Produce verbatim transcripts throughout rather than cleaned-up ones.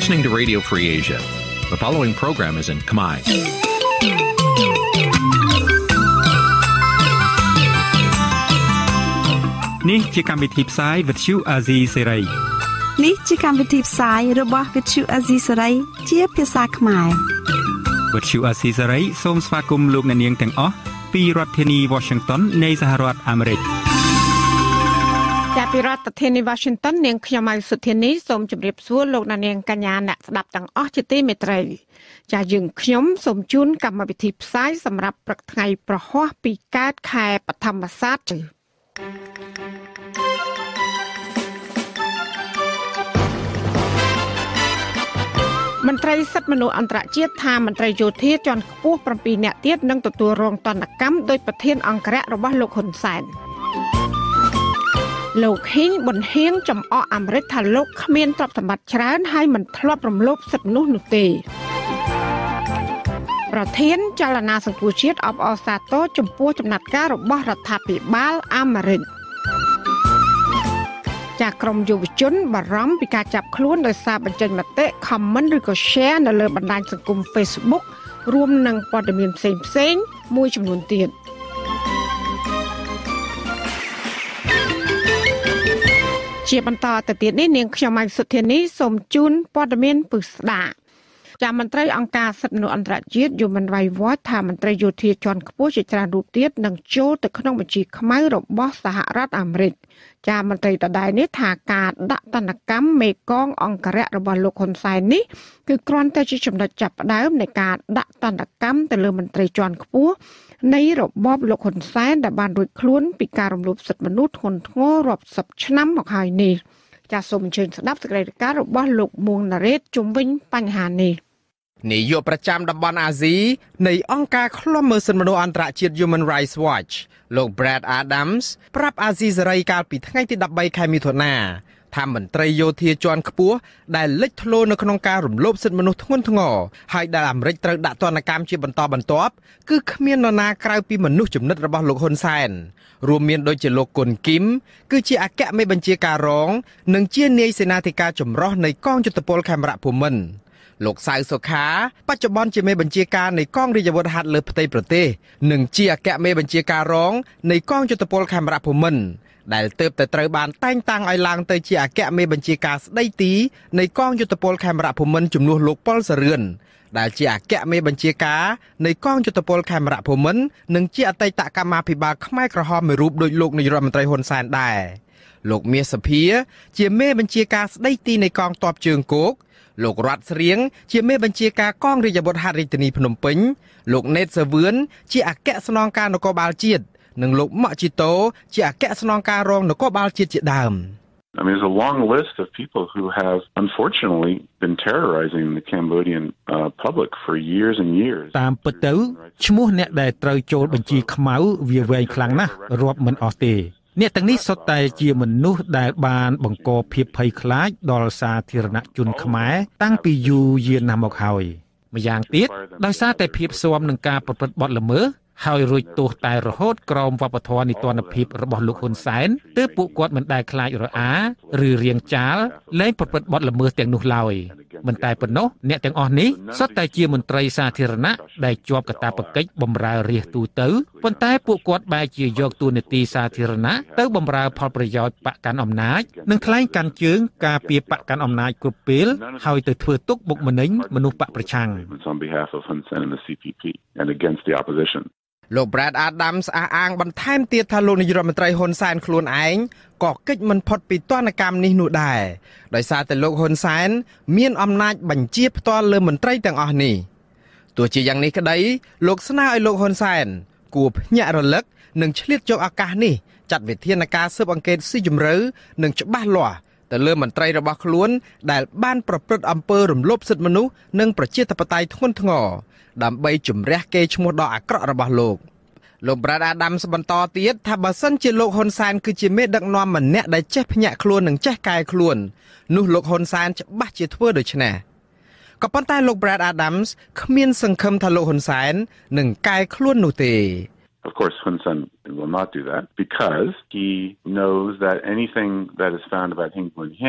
listening to Radio Free Asia. The following program is in Khmer. Nǐ chi càm bi tiệp xáy vệt chiu a zì sê ray. Nǐ chi càm bi tiệp xáyរបស់វិទ្យុអាស៊ីសេរីជាភាសាខ្មែរវិទ្យុអាស៊ីសេរីសូមស្វាគមន៍លោកអ្នកនាងទាំងអស់ពីរដ្ឋធានី Washington នៃសហរដ្ឋអាមេរិកចាប់ពីរដ្ឋធានី Washington នាងខ្ញុំម៉ៅសុធានីសូមជម្រាបសួរលោកអ្នកនាងកញ្ញាអ្នកស្ដាប់ទាំងអស់ជាទីមេត្រីចា៎យើងខ្ញុំសូមជូនកម្មវិធីផ្សាយសម្រាប់ព្រឹកថ្ងៃប្រហ័សពីកើតខែបឋមសាទជើមន្ត្រីសិទ្ធិមនុស្សអន្តរជាតិថាមន្ត្រីយោធាជាន់ខ្ពស់ប្រាំពីរនាក់ទៀតនឹងទទួលរងទណ្ឌកម្មដោយប្រធានអង្គរៈរបស់លោកហ៊ុនសែនលោកហ៊ីងប៊ុនហៀងចំអកអាមេរិកថាលោកគ្មានទ្រព្យសម្បត្តិច្រើនហើយមិនធ្លាប់រំលោភសិទ្ធិមនុស្សនោះទេប្រធានចលនាសង្គ្រោះជាតិអបអរសាទរចំពោះចំណាត់ការរបស់រដ្ឋាភិបាលអាមេរិកចាក្រមយុវជនបារម្ភពីការចាប់ខ្លួនដោយសារបញ្ចេញមតិ comment ឬក៏ share នៅលើបណ្ដាញសង្គម Facebook រួមនឹងព័ត៌មានផ្សេងៗមួយចំនួនទៀតជាបន្តទៅទៀតនេះនាងខ្ញុំម៉ៃសុធានីសូមជូនព័ត៌មានពិស្ដាចាមន្ត្រីអង្គការសិទ្ធិមនុស្សអន្តរជាតិ Human Rights Watch ថាមន្ត្រីយោធាជាន់ខ្ពស់ជាច្រើនរូបទៀតនឹងចូលទៅក្នុងបញ្ជីខ្មៅរបស់សហរដ្ឋអាមេរិកចាមន្ត្រីដដែលនេះថាការដាក់ទណ្ឌកម្មមេកងអង្គរៈរបស់លោកហ៊ុនសែននេះគឺគ្រាន់តែជាចំណុចចាប់ផ្ដើមនៃការដាក់ទណ្ឌកម្មទៅលើមន្ត្រីជាន់ខ្ពស់នៃរបបលោកហ៊ុនសែនដែលបានរួចខ្លួនពីការរំលោភសិទ្ធិមនុស្សធ្ងន់ធ្ងររាប់សិបឆ្នាំមកហើយនេះចាសូមអញ្ជើញស្ដាប់សេចក្តីរាយការណ៍របស់លោកមួងណារ៉េតជុំវិញបញ្ហានេះនាយកប្រចាំតំបន់អាស៊ីនៃអង្គការឃ្លាំមើលសិទ្ធិមនុស្សអន្តរជាតិ Human Rights Watch លោក Brad Adams ប្រាប់អាស៊ីសេរីកាលពីថ្ងៃទីដប់បីខែមិថុនាថាមន្ត្រីយោធាជាន់ខ្ពស់ដែលលេចធ្លោនៅក្នុងការរំលោភសិទ្ធិមនុស្សធ្ងន់ធ្ងរហើយដែលអាមេរិកត្រូវដាក់ទណ្ឌកម្មជាបន្តបន្ទាប់គឺគ្មាននរណាក្រៅពីមនុស្សចំណិតរបស់លោកហ៊ុនសែនរួមមានដូចជាលោកគុនគីមគឺជាអគ្គមេបញ្ជាការរងនិងជានាយសេនាធិការចម្រុះនៃកងយុទ្ធពលខេមរៈភូមិន្ទលោកសៅសុខាបច្ចុប្បន្នជាមេបញ្ជាការនៃកងរាជអាវុធហត្ថលើផ្ទៃប្រទេសនិងជាអគ្គមេបញ្ជាការរងនៃកងយុទ្ធពលខេមរៈភូមិន្ទដែលទើបតែត្រូវបានតែងតាំងឲ្យឡើងទៅជាអគ្គមេបញ្ជាការស្ដីទីនៃកងយុទ្ធពលខេមរៈភូមិន្ទជំនួសលោកប៉ុលសរឿនដែលជាអគ្គមេបញ្ជាការនៃកងយុទ្ធពលខេមរៈភូមិន្ទនិងជាអតីតកម្មាភិបាលខ្មែរក្រហមមួយរូបដូចលោកនាយរដ្ឋមន្ត្រីហ៊ុនសែនដែរលោកមាសសភាជាមេបញ្ជាការស្ដីទីនៃកងទ័ពជើងគោកលោករតស្រៀងជាមេបញ្ជាការកងរាជអាវុធហត្ថរាជធានីភ្នំពេញលោកណេតសាវឿនជាអគ្គស្នងការនគរបាលជាតិនិងលោកម៉ាក់ជីតូជាអគ្គស្នងការរងនគរបាលជាតិជាដើម I mean, there's a long list of people who have unfortunately been terrorizing the Cambodian uh, public for years and years. តាមពិតទៅឈ្មោះអ្នកដែលត្រូវចូលបញ្ជីខ្មៅវាវែងខ្លាំងណាស់រាប់មិនអស់ទេអ្នកទាំងនេះសុទ្ធតែជាមនុស្សដែលបានបង្កភាពភ័យខ្លាចដល់សាធារណជនខ្មែរតាំងពីយូរយារណាស់មកហើយម្យ៉ាងទៀតដោយសារតែភាពស៊ាំនឹងការប្រព្រឹត្តបទល្មើសហើយរួចទោសតែរហូតក្រោមវប្បធម៌នីតិរដ្ឋភាពរបស់លោកហ៊ុនសែនទើបពួកគាត់មិនដែលខ្លាចរអាឬរៀងចាលលែងប្រព្រឹត្តបទល្មើសទាំងនោះឡើយមិនតែប៉ុណ្ណោះអ្នកទាំងអស់នេះសុទ្ធតែជាមន្ត្រីសាធារណៈដែលជាប់កាតព្វកិច្ចបម្រើរាជទូទៅប៉ុន្តែពួកគាត់បែរជាយកតួនាទីសាធារណៈទៅបម្រើផលប្រយោជន៍បកកាន់អំណាចនិងថ្លែងកាន់ជើងការពារបកកាន់អំណាចគ្រប់ពេលហើយទៅធ្វើទុកបុកម្នេញមនុស្សបកប្រឆាំងលោក Brad Adams អះអាងបន្ថែមទៀតថាលោកនាយរដ្ឋមន្ត្រីហ៊ុនសែនខ្លួនឯងក៏កិច្ចមិនផុតពីទណ្ឌកម្មនេះនោះដែរដោយសារតែលោកហ៊ុនសែនមានអំណាចបញ្ជាផ្ទាល់លើមន្ត្រីទាំងអស់នេះទោះជាយ៉ាងនេះក្តីលោកស្នើឲ្យលោកហ៊ុនសែនគួរភ្ញាក់រលឹកនិងឆ្លៀតយកឱកាសនេះចាត់វិធានការស៊ើបអង្កេតស៊ីជម្រៅនិងច្បាស់លាស់ទៅលើមន្ត្រីរបស់ខ្លួនដែលបានប្រព្រឹត្តអំពើរំលោភសិទ្ធិមនុស្សនិងប្រជាធិបតេយ្យធ្ងន់ធ្ងរដើម្បីជំរះកេរ្តិ៍ឈ្មោះដ៏អាក្រក់របស់លោកលោក Brad Adams បន្តទៀតថាបើសិនជាលោកហ៊ុនសែនគឺជាមេដឹកនាំម្នាក់ដែលចេះភ្ញាក់ខ្លួននិងចេះកែខ្លួននោះលោកហ៊ុនសែនច្បាស់ជាធ្វើដូច្នេះក៏ប៉ុន្តែលោក Brad Adams គ្មានសង្ឃឹមថាលោកហ៊ុនសែននឹងកែខ្លួននោះទេ Of course, Hun Sen will not do that because he knows that anything that is found about Hing Bun Hing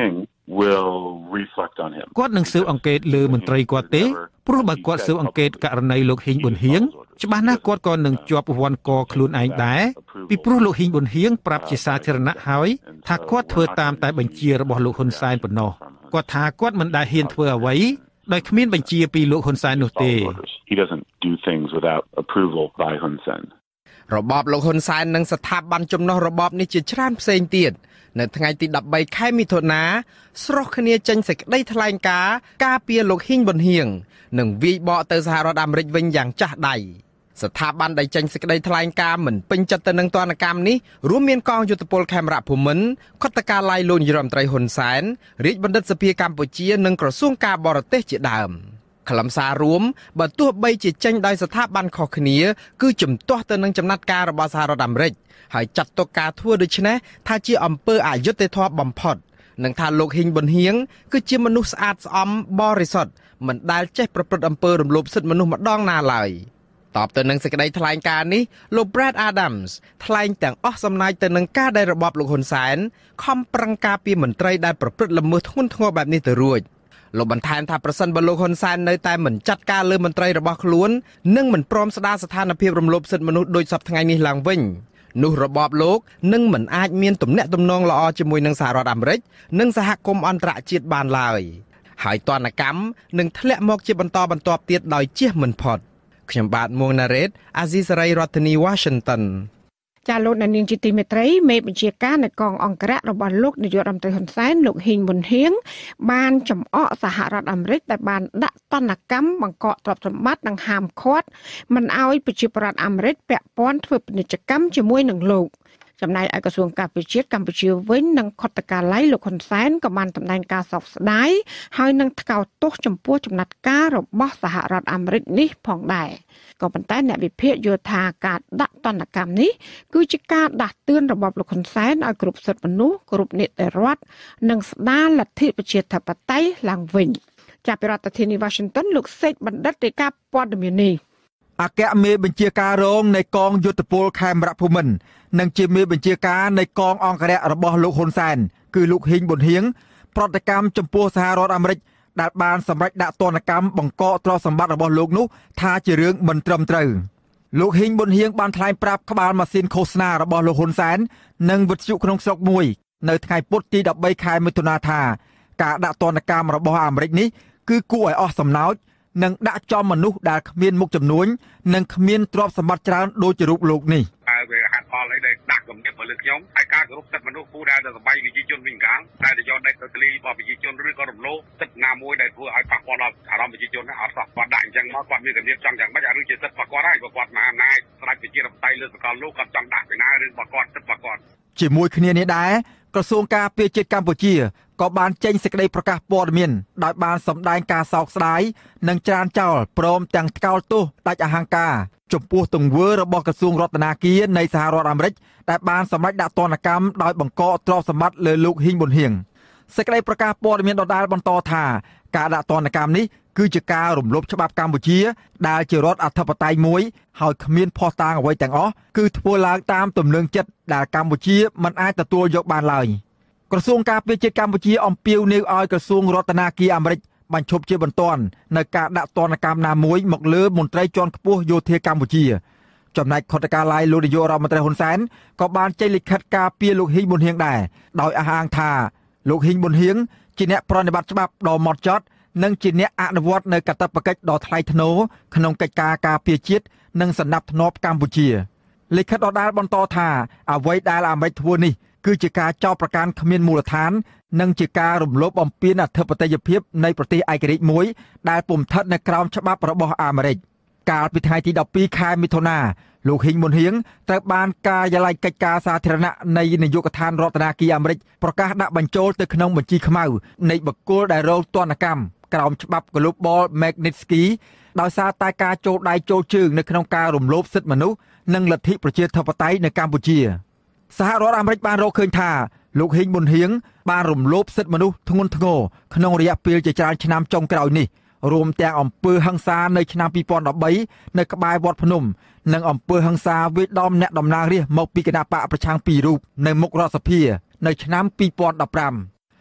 will reflect on him. គាត់នឹងស៊ើបអង្កេតលើមន្ត្រីគាត់ទេព្រោះបើគាត់ស៊ើបអង្កេតករណីលោកហ៊ីងប៊ុនហៀងច្បាស់ណាស់គាត់ក៏នឹងជាប់វ័នកខ្លួនឯងដែរពីព្រោះលោកហ៊ីងប៊ុនហៀងប្រាប់ជាសាធារណៈហើយថាគាត់ធ្វើតាមតែបញ្ជារបស់លោកហ៊ុនសែនប៉ុណ្ណោះគាត់ថាគាត់មិនដែលហ៊ានធ្វើអ្វីដោយគ្មានបញ្ជាពីលោកហ៊ុនសែននោះទេ He doesn't do things without approval by Hun Sen. របបលោកហ៊ុនសែននិងស្ថាប័នជំនួសរបបនេះជាច្រើនផ្សេងទៀតនៅថ្ងៃទីដប់បីខែមិថុនាស្រោះគ្នាចេញសេចក្តីថ្លែងការណ៍ការពារលោកហ៊ីងប៊ុនហៀងនិងវាយបកទៅសហរដ្ឋអាមេរិកវិញយ៉ាងចាស់ដៃស្ថាប័នដែលចេញសេចក្តីថ្លែងការណ៍មិនពេញចិត្តទៅនឹងទណ្ឌកម្មនេះរួមមានកងយោធពលខេមរៈភូមិន្ទខុទ្ទកាល័យលោកនាយរដ្ឋមន្ត្រីហ៊ុនសែនរាជបណ្ឌិតសភាកម្ពុជានិងក្រសួងការបរទេសជាដើមខ្លឹមសាររួមបើទោះបីជាចេញដោយស្ថាប័នខុសគ្នាគឺជំទាស់ទៅនឹងចំណាត់ការរបស់សហរដ្ឋអាមេរិកហើយចាត់ទុកការធ្វើដូច្នេះថាជាអំពើអយុត្តិធម៌បំផុតនិងថាលោកហ៊ីងប៊ុនហៀងគឺជាមនុស្សស្អាតស្អំបរិសុទ្ធមិនដែលចេះប្រព្រឹត្តអំពើរំលោភសិទ្ធិមនុស្សម្ដងណាឡើយតបទៅនឹងសេចក្តីថ្លែងការណ៍នេះលោក Brad Adams ថ្លែងទាំងអស់សំណើចទៅនឹងការដែលរបបលោកហ៊ុនសែនខំប្រឹងការពារមន្ត្រីដែលប្រព្រឹត្តល្មើសធ្ងន់ធ្ងរបែបនេះទៅរួចលោកបន្ថែមថាប្រសិនបើលោកហ៊ុនសែននៅតែមិនចាត់ការលើមន្ត្រីរបស់ខ្លួននិងមិនព្រមស្ដារស្ថានភាពរំលោភសិទ្ធិមនុស្សដូចសពថ្ងៃនេះឡើងវិញនោះរបបលោកនឹងមិនអាចមានទំនាក់ទំនងល្អជាមួយនឹងសហរដ្ឋអាមេរិកនិងសហគមន៍អន្តរជាតិបានឡើយហើយទណ្ឌកម្មនឹងធ្លាក់មកជាបន្តបន្ទាប់ទៀតដោយជៀសមិនផុតខ្ញុំបាទមួងណារ៉េតអាស៊ីសេរីរដ្ឋធានី Washington ចាលោកនាងជាទីមេត្រីមេបញ្ជាការនៃកងអង្គរៈរបស់លោកនាយករដ្ឋមន្ត្រីហ៊ុនសែនលោកហ៊ីងប៊ុនហៀងបានចំអកសហរដ្ឋអាមេរិកដែលបានដាក់ទណ្ឌកម្មបង្កកទ្រព្យសម្បត្តិនិងហាមឃាត់មិនឲ្យប្រជាពលរដ្ឋអាមេរិកពាក់ព័ន្ធធ្វើពាណិជ្ជកម្មជាមួយនឹងលោកចំណែកឯក្រសួងការពារជាតិកម្ពុជាវិញនិងខុទ្ទកាល័យលោកហ៊ុនសែនក៏បានសម្ដែងការសោកស្ដាយហើយនឹងថ្កោលទោសចំពោះចំណាត់ការរបស់សហរដ្ឋអាមេរិកនេះផងដែរក៏ប៉ុន្តែអ្នកវិភាគយល់ថាការដាក់ទណ្ឌកម្មនេះគឺជាការដាស់តឿនរបបលោកហ៊ុនសែនឲ្យគ្រប់សិទ្ធិមនុស្សគ្រប់នីតិរដ្ឋនិងស្ដារលទ្ធិប្រជាធិបតេយ្យឡើងវិញចាប់ពីរដ្ឋធានី Washington លោកសេកបណ្ឌិតរាយការណ៍ព័ត៌មាននេះអគ្គមេបញ្ជាការរងនៃកងយុទ្ធពលខេមរៈភូមិន្ទនិងជាមេបញ្ជាការនៃកងអង្គរៈរបស់លោកហ៊ុនសែនគឺលោកហ៊ីងប៊ុនហៀងប្រតិកម្មចំពោះសហរដ្ឋអាមេរិកដែលបានសម្រេចដាក់ទណ្ឌកម្មបង្កកទ្រព្យសម្បត្តិរបស់លោកនោះថាជារឿងមិនត្រឹមត្រូវលោកហ៊ីងប៊ុនហៀងបានថ្លែងប្រាប់ក្បាលម៉ាស៊ីនឃោសនារបស់លោកហ៊ុនសែននិងវិទ្យុក្នុងស្រុកមួយនៅថ្ងៃពុធទីដប់បីខែមិថុនាថាការដាក់ទណ្ឌកម្មរបស់អាមេរិកនេះគឺគួរឲ្យអស់សំណោចនិងដាក់ចំមនុស្សដែលគ្មានមុខចំនួននិងគ្មានទ្រព្យសម្បត្តិច្រើនដូចជារូបលោកនេះហើយវាហេតុផលអីដែលដាក់គំនិតមកលើខ្ញុំហើយការគោរពសិទ្ធិមនុស្សគូដែលទៅសបាយប្រជាជនវិញកាំងតែទៅយកដេកទៅទលីរបស់ប្រជាជនឬក៏រំលោភសិទ្ធិណាមួយដែលធ្វើឲ្យប៉ះពាល់ដល់អារម្មណ៍ប្រជាជនអត់សោះគាត់ដាក់អញ្ចឹងមកគាត់មានគំនិតចង់យ៉ាងម៉េចអាឬជាសិទ្ធិរបស់គាត់ហើយបើគាត់មហាអំណាចស្ដេចប្រជាធិបតេយ្យលើសកលលោកគាត់ចង់ដាក់ពីណារឿងរបស់គាត់សិទ្ធិរបស់គាត់ជាមួយគ្នានេះដែរក្រសួងការពារជាតិកម្ពុជាក៏បានចេញសេចក្តីប្រកាសព័ត៌មានដោយបានសម្ដែងការសោកស្ដាយនិងច្រានចោលព្រមទាំងថ្កោលទោសដាច់អហង្ការចំពោះទង្វើរបស់ក្រសួងរដ្ឋាភិបាលនៃសហរដ្ឋអាមេរិកដែលបានសម្រេចដាក់ទណ្ឌកម្មដោយបង្កកទ្រព្យសម្បត្តិលើលោកហ៊ីងប៊ុនហៀងសេចក្តីប្រកាសព័ត៌មានដដែលបន្តថាការដាក់ទណ្ឌកម្មនេះគឺជាការរំលោភច្បាប់កម្ពុជាដែលជារដ្ឋអធិបតេយ្យមួយហើយគ្មានភស្តុតាងអ្វីទាំងអស់គឺធ្វើឡើងតាមទំនឹងចិត្តដែលកម្ពុជាមិនអាចទទួលយកបានឡើយក្រសួងការពារជាតិកម្ពុជាអំពាវនាវឲ្យក្រសួងរដ្ឋាភិបាលអាមេរិកបញ្ឈប់ជាបន្ទាន់នៅការដាក់ទណ្ឌកម្មណាមួយមកលើមន្ត្រីជាន់ខ្ពស់យោធាកម្ពុជាចំណែកខុទ្ទកាល័យលោកនាយករដ្ឋមន្ត្រីហ៊ុនសែនក៏បានចេញលិខិតការពារលោកហ៊ីងប៊ុនហៀងដែរដោយអះអាងថាលោកហ៊ីងប៊ុនហៀងជាអ្នកប្រតិបត្តិច្បាប់ដ៏ហ្មត់ចត់និងជាអ្នកអនុវត្តនៅកាតព្វកិច្ចដ៏ថ្លៃថ្នូរក្នុងកិច្ចការការពារជាតិនិងសណ្ដាប់ធ្នាប់កម្ពុជាលិខិតដដែលបន្តថាអ្វីដែលអាមេរិកធ្វើនេះគឺជាការចោទប្រកាន់គ្មានមូលដ្ឋាននិងជាការរំលោភបំពានអធិបតេយ្យភាពនៃប្រទេសឯករាជ្យមួយដែលពុំស្ថិតនៅក្រោមច្បាប់របស់អាមេរិកកាលពីថ្ងៃទីដប់ពីរខែមិថុនាលោកហ៊ីងប៊ុនហៀងត្រូវបានការិយាល័យកិច្ចការសាធារណៈនៃនាយកដ្ឋានរដ្ឋាភិបាលអាមេរិកប្រកាសដាក់បញ្ចូលទៅក្នុងបញ្ជីខ្មៅនៃបុគ្គលដែលរងទណ្ឌកម្មក្រោមច្បាប់ Global Magnitsky ដោយសារតែការចូលដៃចូលជើងនៅក្នុងការរំលោភសិទ្ធិមនុស្សនិងលទ្ធិប្រជាធិបតេយ្យនៅកម្ពុជាសហរដ្ឋអាមេរិកបានរកឃើញថាលោកហ៊ីងប៊ុនហៀងបានរំលោភសិទ្ធិមនុស្សធ្ងន់ធ្ងរក្នុងរយៈពេលជាច្រើនឆ្នាំចុងក្រោយនេះរួមទាំងអំពើហិង្សានៅឆ្នាំពីរពាន់ដប់បីនៅក្បែរវត្តភ្នំនិងអំពើហិង្សាវាយដំអ្នកតំណាងរាស្ត្រមកពីគណបកប្រឆាំងពីររូបនៅមុខរដ្ឋសភានៅឆ្នាំពីរពាន់ដប់ប្រាំ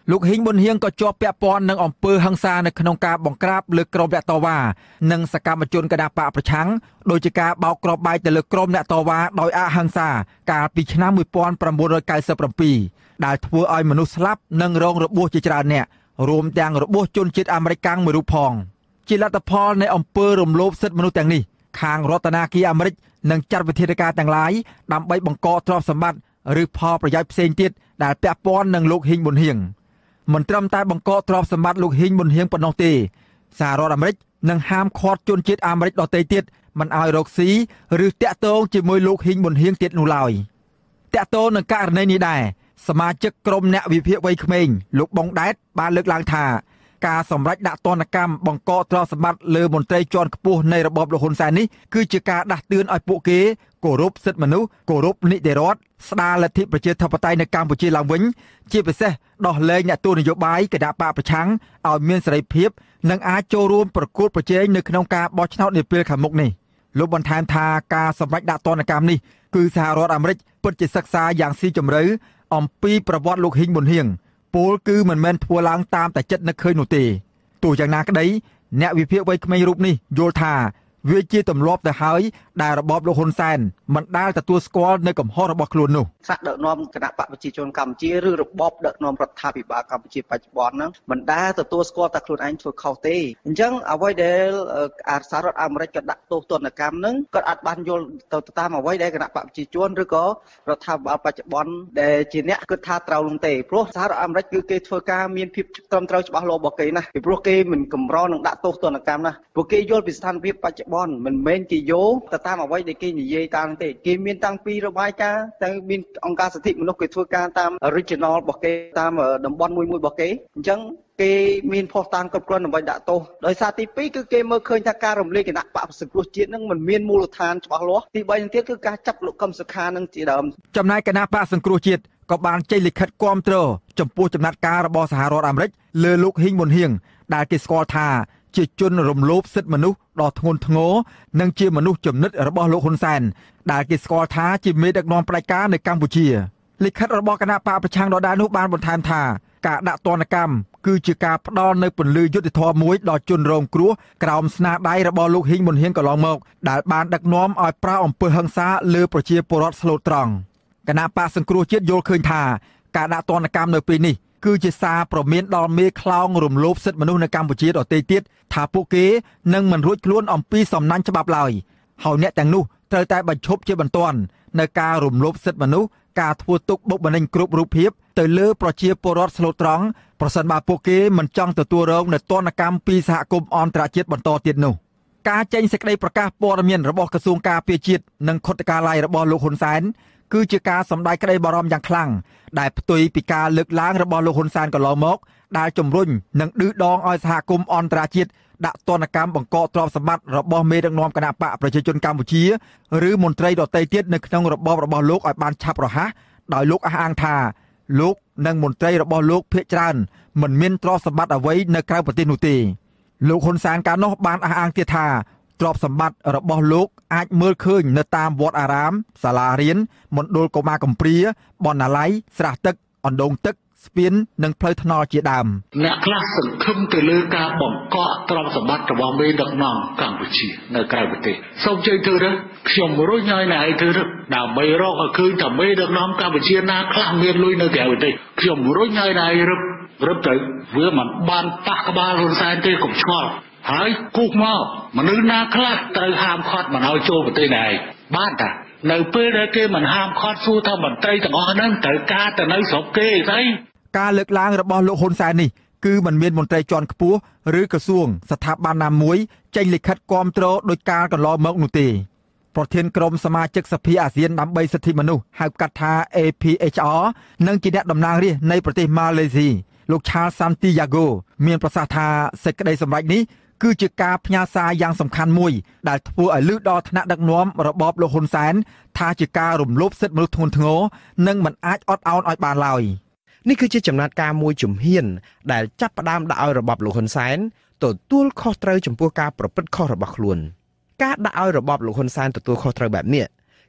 លោកហ៊ីងប៊ុនហៀងក៏ជាប់ពាក់ព័ន្ធនឹងអំពើហិង្សានៅក្នុងការបង្ក្រាបលើក្រុមអ្នកតវ៉ានិងសកម្មជនគណបកប្រឆាំងដោយជាការបោកគ្រាប់បែកទៅលើក្រុមអ្នកតវ៉ាដោយអហិង្សាកាលពីឆ្នាំnineteen ninety-sevenដែលធ្វើឲ្យមនុស្សស្លាប់និងរងរបួសជាច្រើនអ្នករួមទាំងរបួសជនជាតិអាមេរិកមួយរូបផងជាលទ្ធផលនៃអំពើរំលោភសិទ្ធិមនុស្សទាំងនេះខាងរដ្ឋាភិបាលអាមេរិកនឹងចាត់វិធានការទាំងឡាយដើម្បីបង្កទ្រព្យសម្បត្តិឬផលប្រយោជន៍ផ្សេងទៀតដែលពាក់ព័ន្ធនឹងលោកហ៊ីងប៊ុនហៀងមិនត្រឹមតែបង្កទ្រព្យសម្បត្តិលោកហ៊ីងប៊ុនហៀងប៉ុណ្ណោះទេសហរដ្ឋអាមេរិកនឹងហាមឃាត់ជនជាតិអាមេរិកដទៃទៀតមិនឲ្យរកស៊ីឬតាក់ទងជាមួយលោកហ៊ីងប៊ុនហៀងទៀតនោះឡើយតាក់ទងនឹងករណីនេះដែរសមាជិកក្រុមអ្នកវិភាគវ័យក្មេងលោកប៊ុងដែតបានលើកឡើងថាការសម្រេចដាក់ទណ្ឌកម្មបង្កទ្រព្យសម្បត្តិលើមន្ត្រីជាន់ខ្ពស់នៃរបបលោកហ៊ុនសែននេះគឺជាការដាស់តឿនឲ្យពួកគេគោរពសិទ្ធិមនុស្សគោរពនីតិរដ្ឋស្ដារលទ្ធិប្រជាធិបតេយ្យនៅកម្ពុជាឡើងវិញជាពិសេសដោះលែងអ្នកទស្សនយោបាយគណបកប្រឆាំងឲ្យមានសេរីភាពនិងអាចចូលរួមប្រកួតប្រជែងនៅក្នុងការបោះឆ្នោតនាពេលខាងមុខនេះលោកបន្ថែមថាការសម្រេចដាក់ទណ្ឌកម្មនេះគឺសហរដ្ឋអាមេរិកពិតជាសិក្សាយ៉ាងស៊ីជម្រៅអំពីប្រវត្តិលោកហ៊ីងប៊ុនហៀងពលគឺមិនមែនធ្វើឡើងតាមតែចិត្តនឹកឃើញនោះទេទោះយ៉ាងណាក្តីអ្នកវិភាគវ័យក្មេងរូបនេះយល់ថាវាជាទម្លាប់ទៅហើយដែលរបបលោកហ៊ុនសែនមិនដែលទទួលស្គាល់នៅកំហុសរបស់ខ្លួននោះថ្នាក់ដឹកនាំគណៈបកប្រជាជនកម្ពុជាឬរបបដឹកនាំរដ្ឋាភិបាលកម្ពុជាបច្ចុប្បន្នហ្នឹងមិនដែលទទួលស្គាល់តែខ្លួនឯងធ្វើខុសទេអញ្ចឹងអ្វីដែលសហរដ្ឋអាមេរិកក៏ដាក់ទោសទណ្ឌកម្មហ្នឹងក៏អាចបានយល់ទៅតាមអ្វីដែលគណៈបកប្រជាជនឬក៏រដ្ឋាភិបាលបច្ចុប្បន្នដែលជាអ្នកគិតថាត្រូវនោះទេព្រោះសហរដ្ឋអាមេរិកគឺគេធ្វើការមានភាពត្រឹមត្រូវច្បាស់លាស់របស់គេណាពីព្រោះគេមិនកម្រនឹងដាក់ទោសទណ្ឌកម្មណាព្រោះគេយល់ពីស្ថានភាពបច្ចុប្បន្នមិនមែនគេយកទៅតាមអ្វីដែលគេនិយាយតាមទេគេមានតាំងពីរបាយការណ៍ទាំងមានអង្គការសិទ្ធិមនុស្សគេធ្វើការតាម original របស់គេតាមតំបន់មួយមួយរបស់គេអញ្ចឹងគេមានភស្តុតាងគ្រប់គ្រាន់ដើម្បីដាក់ទោសដោយសារទីពីរគឺគេមើលឃើញថាការរំលាយគណៈបកសង្គ្រោះជាតិនឹងមិនមានមូលដ្ឋានច្បាស់លាស់ទីបីនឹងទៀតគឺការចាប់លោកកឹមសុខានឹងជាដើមចំណែកគណៈបកសង្គ្រោះជាតិក៏បានចេញលិខិតគាំទ្រចំពោះចំណាត់ការរបស់សហរដ្ឋអាមេរិកលើលោកហ៊ីងប៊ុនហៀងដែលគេស្គាល់ថាជាជនរំលោភសិទ្ធិមនុស្សដ៏ធ្ងន់ធ្ងរនិងជាមនុស្សចំណិតរបស់លោកហ៊ុនសែនដែលគេស្គាល់ថាជាមេដឹកនាំផ្ដាច់ការនៅកម្ពុជាលិខិតរបស់គណៈបកប្រឆាំងដដែលនោះបានបន្ថែមថាការដាក់ទណ្ឌកម្មគឺជាការផ្ដល់នូវពន្លឺយុត្តិធម៌មួយដល់ជនរងគ្រោះក្រោមស្នាដៃរបស់លោកហ៊ីងប៊ុនហៀងកន្លងមកដែលបានដឹកនាំឲ្យប្រើអំពើហិង្សាលើប្រជាពលរដ្ឋស្លូតត្រង់គណៈបកសង្គ្រោះជាតិយល់ឃើញថាការដាក់ទណ្ឌកម្មនៅពេលនេះគឺជាសារព្រមានដល់មេខ្លោងរំលោភសិទ្ធិមនុស្សនៅកម្ពុជាដទៃទៀតថាពួកគេនឹងមិនរួចខ្លួនអំពីសំណាញ់ច្បាប់ឡើយហើយអ្នកទាំងនោះត្រូវតែបញ្ឈប់ជាបន្ទាន់នៅការរំលោភសិទ្ធិមនុស្សការធ្វើទុកបុកម្នេញគ្រប់រូបភាពទៅលើប្រជាពលរដ្ឋស្លូតត្រង់ប្រសិនបើពួកគេមិនចង់ទទួលរងនូវទណ្ឌកម្មពីសហគមន៍អន្តរជាតិបន្តទៀតនោះការចេញសេចក្តីប្រកាសព័ត៌មានរបស់ក្រសួងការពារជាតិនិងខុទ្ទកាល័យរបស់លោកហ៊ុនសែនគឺជាការសម្ដែងក្តីបារម្ភយ៉ាងខ្លាំងដែលផ្ទុយពីការលើកឡើងរបស់លោកហ៊ុនសែនកន្លងមកដែលជំរុញនិងឌឺដងឲ្យសហគមន៍អន្តរជាតិដាក់ទណ្ឌកម្មបង្កទ្រព្យសម្បត្តិរបស់មេដឹកនាំគណបកប្រជាជនកម្ពុជាឬមន្ត្រីដទៃទៀតនៅក្នុងរបបរបស់លោកឲ្យបានឆាប់រហ័សដោយលោកអះអាងថាលោកនិងមន្ត្រីរបស់លោកភាគច្រើនមិនមានទ្រព្យសម្បត្តិអ្វីនៅក្រៅប្រទេសនោះទេលោកហ៊ុនសែនកាលនោះបានអះអាងទៀតថាទ្រព្យសម្បត្តិរបស់លោកអាចមើលឃើញនៅតាមវត្តអារាមសាលារៀនមណ្ឌលកុមារកំព្រាបណ្ណាល័យស្រះទឹកអណ្ដូងទឹកស្ពាននិងផ្លូវថ្នល់ជាដើមអ្នកខ្លះសង្ឃឹមទៅលើការបង្កក់ទ្រព្យសម្បត្តិរបស់មេដឹកនាំកម្ពុជានៅក្រៅប្រទេសសូមជឿទៅនេះខ្ញុំរុញឲ្យណែឯទៅដើម្បីរកឲ្យឃើញថាមេដឹកនាំកម្ពុជាណាខ្លះមានលុយនៅក្រៅប្រទេសខ្ញុំរុញឲ្យណែរឹបរឹបទៅវាមិនបានប៉ះក្បាលហ៊ុនសែនទេកុំឆ្ងល់ហើយគូសមកមនុស្សណាខ្លះត្រូវហាមឃាត់មិនឲ្យចូលប្រទេសណែបានតានៅពេលដែលគេមិនហាមឃាត់សួរថាមន្ត្រីទាំងអស់ហ្នឹងត្រូវការទៅនៅស្រុកគេស្អីការលើកឡើងរបស់លោកហ៊ុនសែននេះគឺមិនមានមន្ត្រីជាន់ខ្ពស់ឬក្រសួងស្ថាប័នណាមួយចេញលិខិតគាំទ្រដោយការកន្លងមកនោះទេប្រធានក្រុមសមាជិកសភាអាស៊ានដើម្បីសិទ្ធិមនុស្សហៅកាត់ថា A P H R និងជាអ្នកតំណាងរាស្ត្រនៃប្រទេសម៉ាឡេស៊ីលោក Charles Santiago មានប្រសាសន៍ថាសេចក្តីសម្រេចនេះគឺជាការផ្ញើសារយ៉ាងសំខាន់មួយដែលធ្វើឲ្យលឺដល់ថ្នាក់ដឹកនាំរបបលោកហ៊ុនសែនថាជាការរំលោភសិទ្ធិមនុស្សធ្ងន់ធ្ងរនិងមិនអាចអត់ឱនឲ្យបានឡើយនេះគឺជាចំណាត់ការមួយជំហានដែលចាប់ផ្ដើមដាក់ឲ្យរបបលោកហ៊ុនសែនទទួលខុសត្រូវចំពោះការប្រព្រឹត្តខុសរបស់ខ្លួនការដាក់ឲ្យរបបលោកហ៊ុនសែនទទួលខុសត្រូវបែបនេះ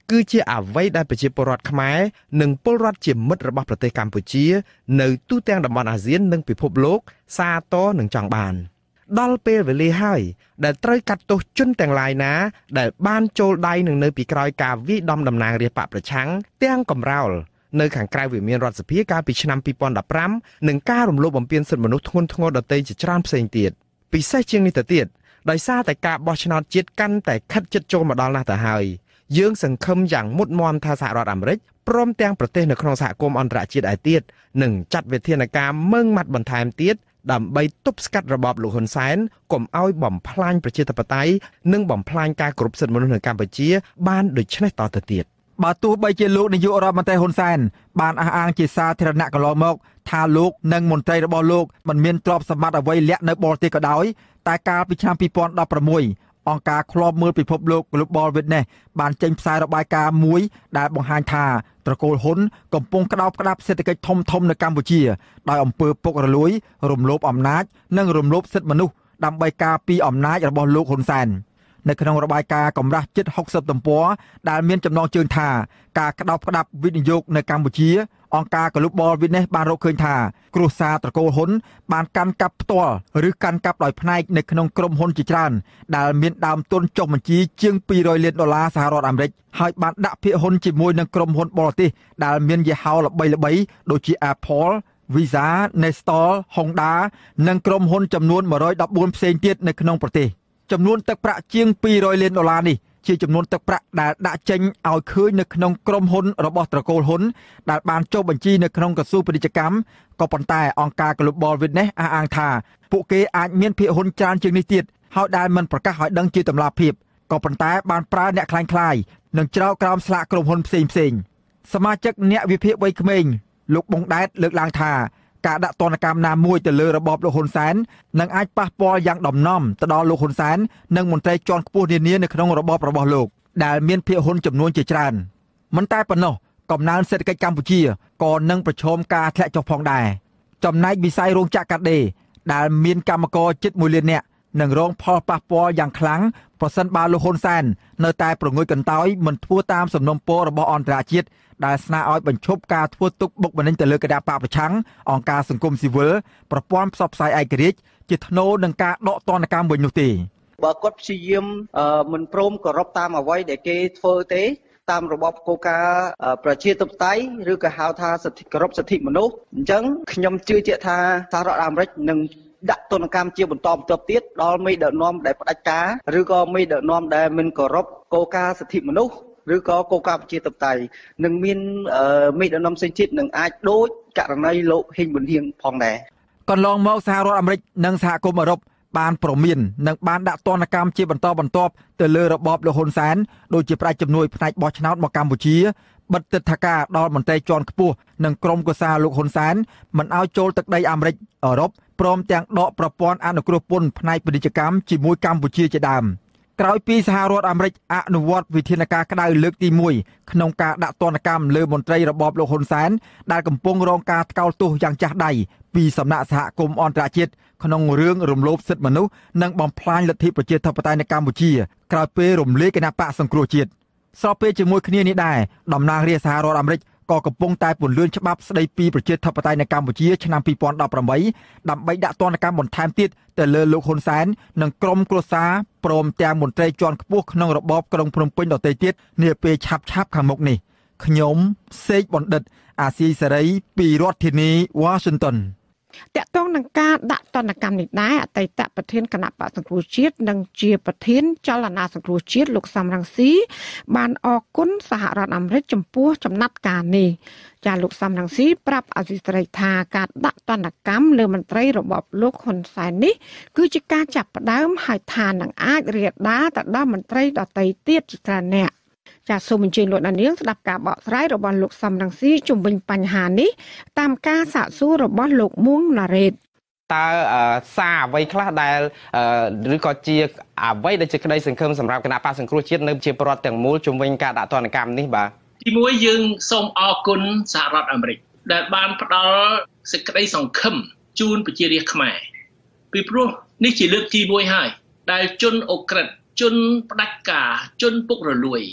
គឺជាអ្វីដែលប្រជាពលរដ្ឋខ្មែរនិងពលរដ្ឋជាមិត្តរបស់ប្រទេសកម្ពុជានៅទូទាំងតំបន់អាស៊ាននិងពិភពលោកសាទរនឹងចង់បានដល់ពេលវេលាហើយដែលត្រូវកាត់ទោសជនទាំងឡាយណាដែលបានចូលដៃនឹងនៅពីក្រោយការវាយដំតំណាងរាស្ត្របកប្រឆាំងទាំងកំរោលនៅខាងក្រៅវិមានរដ្ឋសភាកាលពីឆ្នាំពីរពាន់ដប់ប្រាំនិងការរំលោភបំពានសិទ្ធិមនុស្សធ្ងន់ធ្ងរដទៃជាច្រើនផ្សេងទៀតពិសេសជាងនេះទៅទៀតដោយសារតែការបោះឆ្នោតជាតិកាន់តែខិតជិតចូលមកដល់ណាស់ទៅហើយយើងសង្ឃឹមយ៉ាងមុតមមថាសហរដ្ឋអាមេរិកព្រមទាំងប្រទេសនៅក្នុងសហគមន៍អន្តរជាតិឯទៀតនឹងចាត់វិធានការម៉ឺងម៉ាត់បន្ថែមទៀតដើម្បីទប់ស្កាត់របបលោកហ៊ុនសែនកុំឲ្យបំផ្លាញប្រជាធិបតេយ្យនិងបំផ្លាញការគោរពសិទ្ធិមនុស្សនៅកម្ពុជាបានដូចនេះតទៅទៀតបើទោះបីជាលោកនាយករដ្ឋមន្ត្រីហ៊ុនសែនបានអះអាងជាសាធារណៈកន្លងមកថាលោកនិងមន្ត្រីរបស់លោកមិនមានទ្រព្យសម្បត្តិអ្វីលាក់នៅបរទេសក៏ដោយតែកាលពីឆ្នាំពីរពាន់ដប់ប្រាំមួយអង្គការឃ្លាំមើលពិភពលោក Global Witness បានចេញផ្សាយរបាយការណ៍មួយដែលបង្ហាញថាត្រកូលហ៊ុនកំពុងក្តោបក្តាប់សេដ្ឋកិច្ចធំធំនៅកម្ពុជាដោយអំពើពុករលួយរំលោភអំណាចនិងរំលោភសិទ្ធិមនុស្សដើម្បីការពារអំណាចរបស់លោកហ៊ុនសែននៅក្នុងរបាយការណ៍កម្រាស់ជិតហុកសិបទំព័រដែលមានចំណងជើងថាការក្តោបក្តាប់វិនិយោគនៅកម្ពុជាអង្គការ Global Witness បានរកឃើញថាគ្រួសារត្រកូលហ៊ុនបានកាន់កាប់ផ្ទាល់ឬកាន់កាប់ដោយផ្នែកនៅក្នុងក្រុមហ៊ុនជាច្រើនដែលមានដើមទុនចុះបញ្ជីជាងពីររយលានដុល្លារសហរដ្ឋអាមេរិកហើយបានដាក់ភាគហ៊ុនជាមួយនឹងក្រុមហ៊ុនបរទេសដែលមានយីហោល្បីៗដូចជា Apple, Visa, Nestle, Honda និងក្រុមហ៊ុនចំនួនមួយរយដប់បួនផ្សេងទៀតនៅក្នុងប្រទេសចំនួនទឹកប្រាក់ជាងពីររយលានដុល្លារនេះជាចំនួនទឹកប្រាក់ដែលដាក់ចេញឲ្យឃើញនៅក្នុងក្រុមហ៊ុនរបស់ត្រកូលហ៊ុនដែលបានចុះបញ្ជីនៅក្នុងក្រសួងពាណិជ្ជកម្មក៏ប៉ុន្តែអង្គការ Global Witness អះអាងថាពួកគេអាចមានភាគហ៊ុនច្រើនជាងនេះទៀតហើយដែលមិនប្រកាសឲ្យដឹងជាតម្លាភាពក៏ប៉ុន្តែបានប្រើអ្នកខ្លាំងៗនិងច្រកក្រោមស្លាកក្រុមហ៊ុនផ្សេងផ្សេងសមាជិកអ្នកវិភាគវ័យក្មេងលោកប៊ុងដែតលើកឡើងថាការដាក់ទណ្ឌកម្មណាមួយទៅលើរបបលោកហ៊ុនសែននឹងអាចប៉ះពាល់យ៉ាងដំណំទៅដល់លោកហ៊ុនសែននិងមន្ត្រីជាន់ខ្ពស់នានានៅក្នុងរបបរបស់លោកដែលមានភាគហ៊ុនចំនួនជាច្រើនមិនតែប៉ុណ្ណោះកំណើនសេដ្ឋកិច្ចកម្ពុជាក៏នឹងប្រឈមការធ្លាក់ចុះផងដែរចំណែកវិស័យរោងចក្រកាត់ដេរដែលមានកម្មករជិតមួយលាននាក់នឹងរងផលប៉ះពាល់យ៉ាងខ្លាំងប្រសិនបើលោកហ៊ុនសែននៅតែប្រងើយកន្តើយមិនធ្វើតាមសំណុំពររបស់អន្តរជាតិដែលស្នើឲ្យបញ្ឈប់ការធ្វើទុកបុកម្នេញទៅលើគណៈបកប្រឆាំងអង្គការសង្គមស៊ីវិលប្រព័ន្ធផ្សព្វផ្សាយឯករាជ្យជាថ្នូរនឹងការដកទណ្ឌកម្មវិញនោះទេបើគាត់ព្យាយាមមិនព្រមគោរពតាមអ្វីដែលគេធ្វើទេតាមរបបគោលការណ៍ប្រជាធិបតេយ្យឬក៏ហៅថាសិទ្ធិគោរពសិទ្ធិមនុស្សអញ្ចឹងខ្ញុំជឿជាក់ថាសហរដ្ឋអាមេរិកនឹងដាក់ទណ្ឌកម្មជាបន្តបន្ទាប់ទៀតដល់មេដឹកនាំដែលផ្ដាច់ការឬក៏មេដឹកនាំដែលមិនគោរពគោលការណ៍សិទ្ធិមនុស្សឬក៏គោលការណ៍ប្រជាធិបតេយ្យនឹងមានមេដឹកនាំផ្សេងទៀតនឹងអាចដូចករណីលោកហ៊ីងប៊ុនហៀងផងដែរកន្លងមកសហរដ្ឋអាមេរិកនិងសហគមន៍អឺរ៉ុបបានប្រមាននិងបានដាក់ទណ្ឌកម្មជាបន្តបន្ទាប់ទៅលើរបបលោកហ៊ុនសែនដោយជាប្រាច់ជំនួយផ្នែកបោះឆ្នោតមកកម្ពុជាបិទទិដ្ឋាការដល់មន្ត្រីជាន់ខ្ពស់និងក្រុមគូសារលោកហ៊ុនសែនមិនឲ្យចូលទឹកដីអាមេរិកអឺរ៉ុបព្រមទាំងដកប្រព័ន្ធអនុគ្រោះពន្ធផ្នែកពាណិជ្ជកម្មជាមួយកម្ពុជាជាដើមក្រោយពីសហរដ្ឋអាមេរិកអនុវត្តវិធានការក្តៅលើកទីមួយក្នុងការដាក់ទណ្ឌកម្មលើមន្ត្រីរបបលោកហ៊ុនសែនដែលកំពុងរងការថ្កោលទោសយ៉ាងចាស់ដៃពីសំណាក់សហគមន៍អន្តរជាតិក្នុងរឿងរំលោភសិទ្ធិមនុស្សនិងបំផ្លាញលទ្ធិប្រជាធិបតេយ្យនៅកម្ពុជាក្រោយពេលរំលាយគណបកសង្គ្រោះជាតិស្របពេលជាមួយគ្នានេះដែរតំណាងរាស្ត្រសហរដ្ឋអាមេរិកក៏កំពុងតែពន្យល់ច្បាប់ស្តីពីប្រជាធិបតេយ្យនៅកម្ពុជាឆ្នាំពីរពាន់ដប់ប្រាំបីដើម្បីដាក់ទណ្ឌកម្មបន្ថែមទៀតទៅលើលោកហ៊ុនសែននិងក្រុមគ្រួសារព្រមទាំងមន្ត្រីជាន់ខ្ពស់ក្នុងរបបក្រុងភ្នំពេញដទៃទៀតនាពេលឆាប់ឆាប់ខាងមុខនេះខ្ញុំសេកបណ្ឌិតអាស៊ីសេរីពីរដ្ឋធានី Washington តកតងនឹងការដាក់ទណ្ឌកម្មនេះដែរអតីតប្រធានគណៈបក្សសង្គ្រោះជាតិនិងជាប្រធានចលនាសង្គ្រោះជាតិលោកសំរងស៊ីបានអរគុណសហរដ្ឋអាមេរិកចំពោះចំណាត់ការនេះចាលោកសំរងស៊ីប្រាប់អសិរ័យថាការដាក់ទណ្ឌកម្មលើមន្ត្រីរបបលោកហ៊ុនសែននេះគឺជាការចាប់ផ្ដើមហើយថានឹងអាចរាលដាលទៅដល់មន្ត្រីដទៃទៀតជាច្រើនអ្នកចាសសូមអញ្ជើញលោកដានៀងស្ដាប់ការបកស្រាយរបស់លោកសំរងស៊ីជុំវិញបញ្ហានេះតាមការសាកសួររបស់លោកមួងណារ៉េតតើសារអ្វីខ្លះដែលឬក៏ជាអ្វីដែលជាក្តីសង្ឃឹមសម្រាប់គណៈបក្សសង្គ្រោះជាតិនៅជាប្រវត្តិទាំងមូលជុំវិញការដាក់ទណ្ឌកម្មនេះបាទទីមួយយើងសូមអរគុណសហរដ្ឋអាមេរិកដែលបានផ្ដល់សេចក្តីសង្ឃឹមជូនប្រជារាស្ត្រខ្មែរពីព្រោះនេះជាលើកទីមួយហើយដែលជនអូក្រិតជនផ្ដាច់ការជនពុករលួយ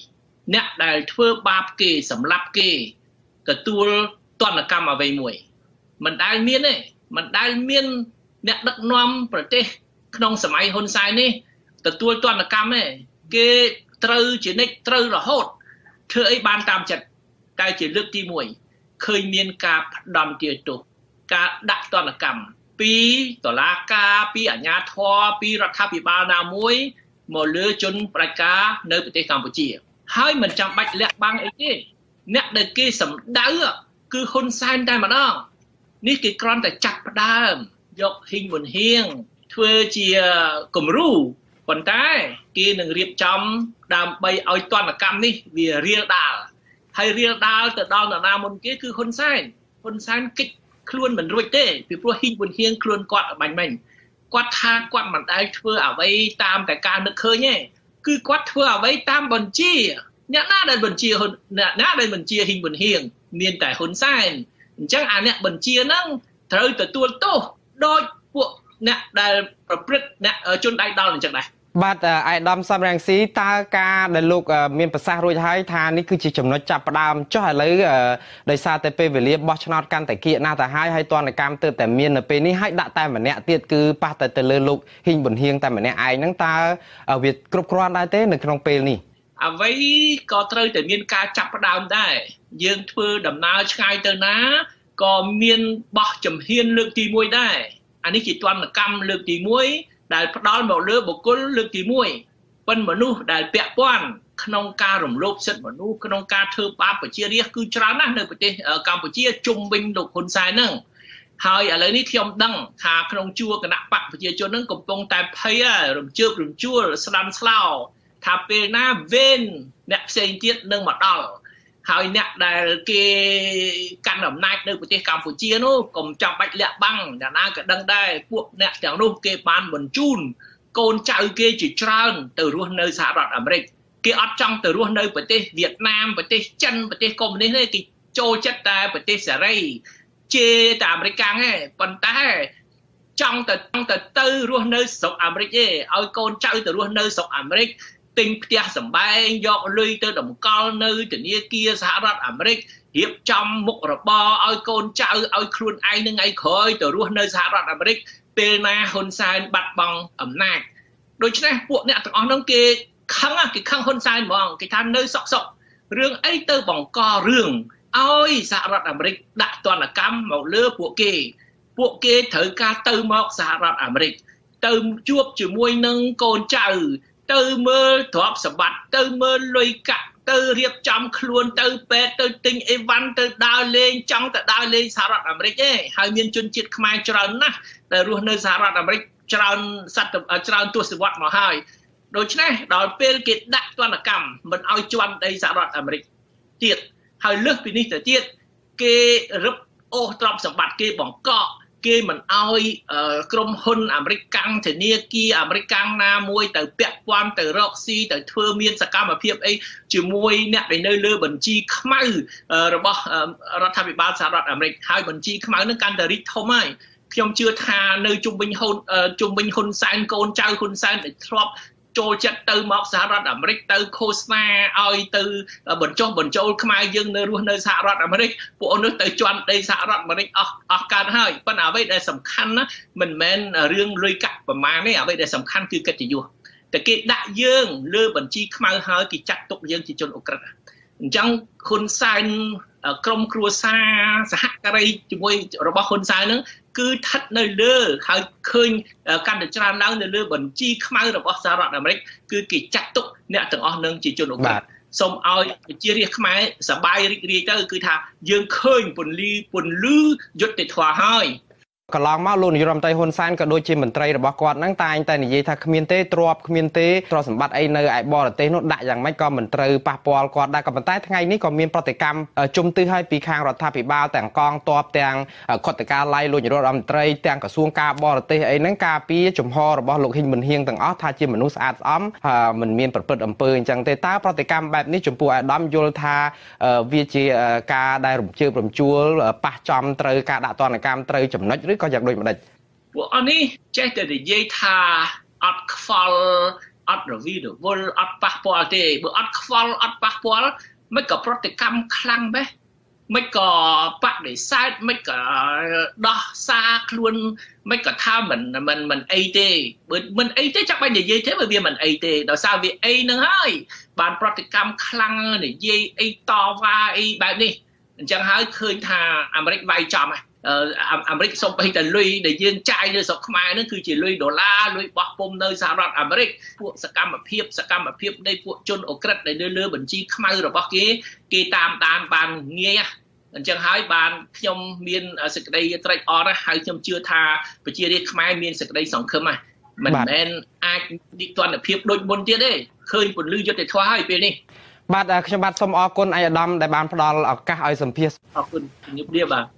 អ្នកដែលធ្វើបាបគេសម្លាប់គេទទួលទណ្ឌកម្មអ្វីមួយមិនដែលមានទេមិនដែលមានអ្នកដឹកនាំប្រទេសក្នុងសម័យហ៊ុនសែននេះទទួលទណ្ឌកម្មទេគេត្រូវជានិច្ចត្រូវរហូតធ្វើអីបានតាមចិត្តតែជាលើកទីមួយឃើញមានការផ្ដន់ទាទោសការដាក់ទណ្ឌកម្មពីតុលាការពីអាជ្ញាធរពីរដ្ឋាភិបាលណាមួយមកលើជនប្រជាការនៅប្រទេសកម្ពុជាហើយមិនចាំបាច់លាក់បាំងអីទេអ្នកដែលគេសម្ដៅគឺហ៊ុនសែនតែម្ដងនេះគេគ្រាន់តែចាប់ផ្ដើមយកហ៊ីងប៊ុនហៀងធ្វើជាគំរូប៉ុន្តែគេនឹងរៀបចំដើម្បីឲ្យទណ្ឌកម្មនេះវារៀលដាលហើយរៀលដាលទៅដល់នរណាមុនគេគឺហ៊ុនសែនហ៊ុនសែនគិតខ្លួនមិនរួចទេពីព្រោះហ៊ីងប៊ុនហៀងខ្លួនគាត់បាញ់មិញគាត់ថាគាត់មិនដែលធ្វើអ្វីតាមតែការនឹកឃើញទេគឺគាត់ធ្វើអ្វីតាមបញ្ជាអ្នកណាដែលបញ្ជាហ៊ុនអ្នកណាដែលបញ្ជាហ៊ីងប៊ុនហៀងមានតែហ៊ុនសែនអញ្ចឹងអាអ្នកបញ្ជាហ្នឹងត្រូវទទួលទោសដោយពួកអ្នកដែលប្រព្រឹត្តអ្នកជនដៃដល់អញ្ចឹងដែរបាទអាយដាមសំរងស៊ីតើការដែលលោកមានប្រសាសន៍រួចហើយថានេះគឺជាចំណុចចាប់ផ្ដើមចុះឥឡូវដោយសារតែពេលវេលាបោះឆ្នោតកាន់តែគៀកណាស់ទៅហើយហើយទណ្ឌកម្មទើបតែមាននៅពេលនេះហើយដាក់តែម្នាក់ទៀតគឺប៉ះតែទៅលើលោកហ៊ីងប៊ុនហៀងតែម្នាក់ឯងហ្នឹងតើវាគ្រប់គ្រាន់ដែរទេនៅក្នុងពេលនេះអ្វីក៏ត្រូវតែមានការចាប់ផ្ដើមដែរយើងធ្វើដំណើរឆ្ងាយទៅណាក៏មានបោះជំហានលើកទីមួយដែរអានេះជាទណ្ឌកម្មលើកទីមួយដែលផ្ដាល់មកលើបុគ្គលលើកទីមួយប៉ុន្តែមនុស្សដែលពាក់ព័ន្ធក្នុងការរំលោភសិទ្ធិមនុស្សក្នុងការធ្វើបាបប្រជារាស្ត្រគឺច្រើនណាស់នៅប្រទេសកម្ពុជាជុំវិញលោកហ៊ុនសែនហ្នឹងហើយឥឡូវនេះខ្ញុំដឹងថាក្នុងជួរគណៈបកប្រជាជនហ្នឹងកំពុងតែភ័យរំជើបរំជួលស្ដាំស្លោថាពេលណាវេនអ្នកផ្សេងទៀតនឹងមកដល់ហើយអ្នកដែលគេកាន់អំណាចនៅប្រទេសកម្ពុជានោះកុំចាំបាច់លាក់បាំងអ្នកណាក៏ដឹងដែរពួកអ្នកទាំងនោះគេបានបញ្ជូនកូនចៅគេជាច្រើនទៅរស់នៅសហរដ្ឋអាមេរិកគេអត់ចង់ទៅរស់នៅប្រទេសវៀតណាមប្រទេសចិនប្រទេសកុម្មុយនីសទេគេចូលចិត្តតែប្រទេសសេរីជេរតែអាមេរិកកាំងទេប៉ុន្តែចង់ទៅចង់ទៅទៅរស់នៅស្រុកអាមេរិកទេឲ្យកូនចៅទៅរស់នៅស្រុកអាមេរិកទិញផ្ទះសម្បែងយកលុយទៅតម្កល់នៅធនាគារសហរដ្ឋអាមេរិករៀបចំមុខរបរឲ្យកូនចៅឲ្យខ្លួនឯងនឹងឯងក្រោយទៅរស់នៅសហរដ្ឋអាមេរិកពេលណាហ៊ុនសែនបាត់បង់អំណាចដូច្នេះពួកអ្នកទាំងអស់ហ្នឹងគេខឹងគេខឹងហ៊ុនសែនហ្មងគេថានៅសុកសុករឿងអីទៅបង្ករឿងឲ្យសហរដ្ឋអាមេរិកដាក់ទណ្ឌកម្មមកលើពួកគេពួកគេត្រូវការទៅមកសហរដ្ឋអាមេរិកទៅជួបជាមួយនឹងកូនចៅទៅមើលទ្រព្យសម្បត្តិទៅមើលលុយកាក់ទៅរៀបចំខ្លួនទៅពេទ្យទៅទិញអីវ៉ាន់ទៅដើរលេងចង់ទៅដើរលេងសហរដ្ឋអាមេរិកទេហើយមានជនជាតិខ្មែរច្រើនណាស់ដែលរស់នៅសហរដ្ឋអាមេរិកច្រើនសតច្រើនទសវត្សរ៍មកហើយដូច្នេះដល់ពេលគេដាក់ទណ្ឌកម្មមិនឲ្យជន់ដីសហរដ្ឋអាមេរិកទៀតហើយលើសពីនេះទៅទៀតគេរឹបអូសទ្រព្យសម្បត្តិគេបង្កក់គេមិនអោយក្រុមហ៊ុនអាមេរិកកាំងធនាគារអាមេរិកកាំងណាមួយទៅពាក់ព័ន្ធទៅរកស៊ីទៅធ្វើមានសកម្មភាពអីជាមួយអ្នកដែលនៅលើបញ្ជីខ្មៅរបស់រដ្ឋាភិបាលសហរដ្ឋអាមេរិកហើយបញ្ជីខ្មៅនឹងកាន់តែរីកធំហើយខ្ញុំជឿថានៅជុំវិញហ៊ុនជុំវិញហ៊ុនសែនកូនចៅហ៊ុនសែនដែលធ្លាប់ចូលចិត្តទៅមកសហរដ្ឋអាមេរិកទៅឃោសនាឲ្យទៅបញ្ចុះបញ្ចូលខ្មែរយើងនៅរស់នៅសហរដ្ឋអាមេរិកពួកអូននោះទៅជន់ដីសហរដ្ឋអាមេរិកអស់អស់កើតហើយប៉ុន្តែអ្វីដែលសំខាន់ណាមិនមែនរឿងលុយកាក់ប្រមាណទេអ្វីដែលសំខាន់គឺកិត្តិយសតែគេដាក់យើងលើបញ្ជីខ្មៅហើយគេចាត់ទុកយើងជាជនអូក្រិដ្ឋអញ្ចឹងហ៊ុនសែនក្រុមគ្រួសារសហការីជាមួយរបស់ហ៊ុនសែនហ្នឹងគឺស្ថិតនៅលើហើយឃើញកាន់តែច្រើនឡើងនៅលើបញ្ជីខ្មៅរបស់សហរដ្ឋអាមេរិកគឺគេចាត់ទុកអ្នកទាំងអស់នឹងជាជនអូក្រិដ្ឋសូមឲ្យប្រជារាស្ត្រខ្មែរសប្បាយរីករាយទៅគឺថាយើងឃើញពន្លឺពន្លឺយុត្តិធម៌ហើយកន្លងមកលោកនាយរដ្ឋមន្ត្រីហ៊ុនសែនក៏ដូចជាមន្ត្រីរបស់គាត់ហ្នឹងតែងតែនិយាយថាគ្មានទេទ្រព្យគ្មានទេទ្រព្យសម្បត្តិអីនៅឯបរទេសនោះដាក់យ៉ាងម៉េចក៏មិនត្រូវប៉ះពាល់គាត់ដែរក៏ប៉ុន្តែថ្ងៃនេះក៏មានប្រតិកម្មជុំទិសឲ្យពីខាងរដ្ឋាភិបាលទាំងកងទ័ពទាំងខុទ្ទកាល័យលោកនាយរដ្ឋមន្ត្រីទាំងក្រសួងការបរទេសអីហ្នឹងការពារជំហររបស់លោកហ៊ីងប៊ុនហៀងទាំងអស់ថាជាមនុស្សស្អាតស្អំមិនមានប្រព្រឹត្តអំពើអញ្ចឹងទេតើប្រតិកម្មបែបនេះចំពោះអាដាមយល់ថាវាជាការដែលរំជើបរំជួលប៉ះចំត្រូវការដាក់ទណ្ឌកម្មត្រូវចំណុចឬក៏យ៉ាងដូចម្ដេចពួកអនេះចេះតែនិយាយថាអត់ខ្វល់អត់រវីរវល់អត់ប៉ះពាល់ទេបើអត់ខ្វល់អត់ប៉ះពាល់មិនក៏ប្រតិកម្មខ្លាំងបែបមិនក៏បដិសេធមិនក៏ដោះសារខ្លួនមិនក៏ថាមិនមិនមិនអីទេបើមិនអីទេចាំបាច់និយាយទេបើវាមិនអីទេដោយសារវាអីនឹងហើយបានប្រតិកម្មខ្លាំងនិយាយអីតវ៉ាអីបែបនេះអញ្ចឹងហើយឃើញថាអាមេរិកវាយចំហ៎អាមេរិកសូម្បីតែលុយដែលយើងចាយនៅស្រុកខ្មែរហ្នឹងគឺជាលុយដុល្លារលុយបោះពុំនៅសហរដ្ឋអាមេរិកពួកសកម្មភាពសកម្មភាពនៃពួកជនអូក្រិតដែលនៅលើបញ្ជីខ្មៅរបស់គេគេតាមដានបានងាយអញ្ចឹងហើយបានខ្ញុំមានសេចក្តីត្រេកអរហើយខ្ញុំជឿថាប្រជារាស្ត្រខ្មែរមានសេចក្តីសង្ឃឹមហ្នឹងមិនមែនអាចនិទានភាពដូចមុនទៀតទេឃើញពលិយុទ្ធធម៌ហើយពេលនេះបាទខ្ញុំបាទសូមអរគុណអាយដាមដែលបានផ្ដល់ឱកាសឲ្យសម្ភាសន៍អរគុណជំរាបលាបាទ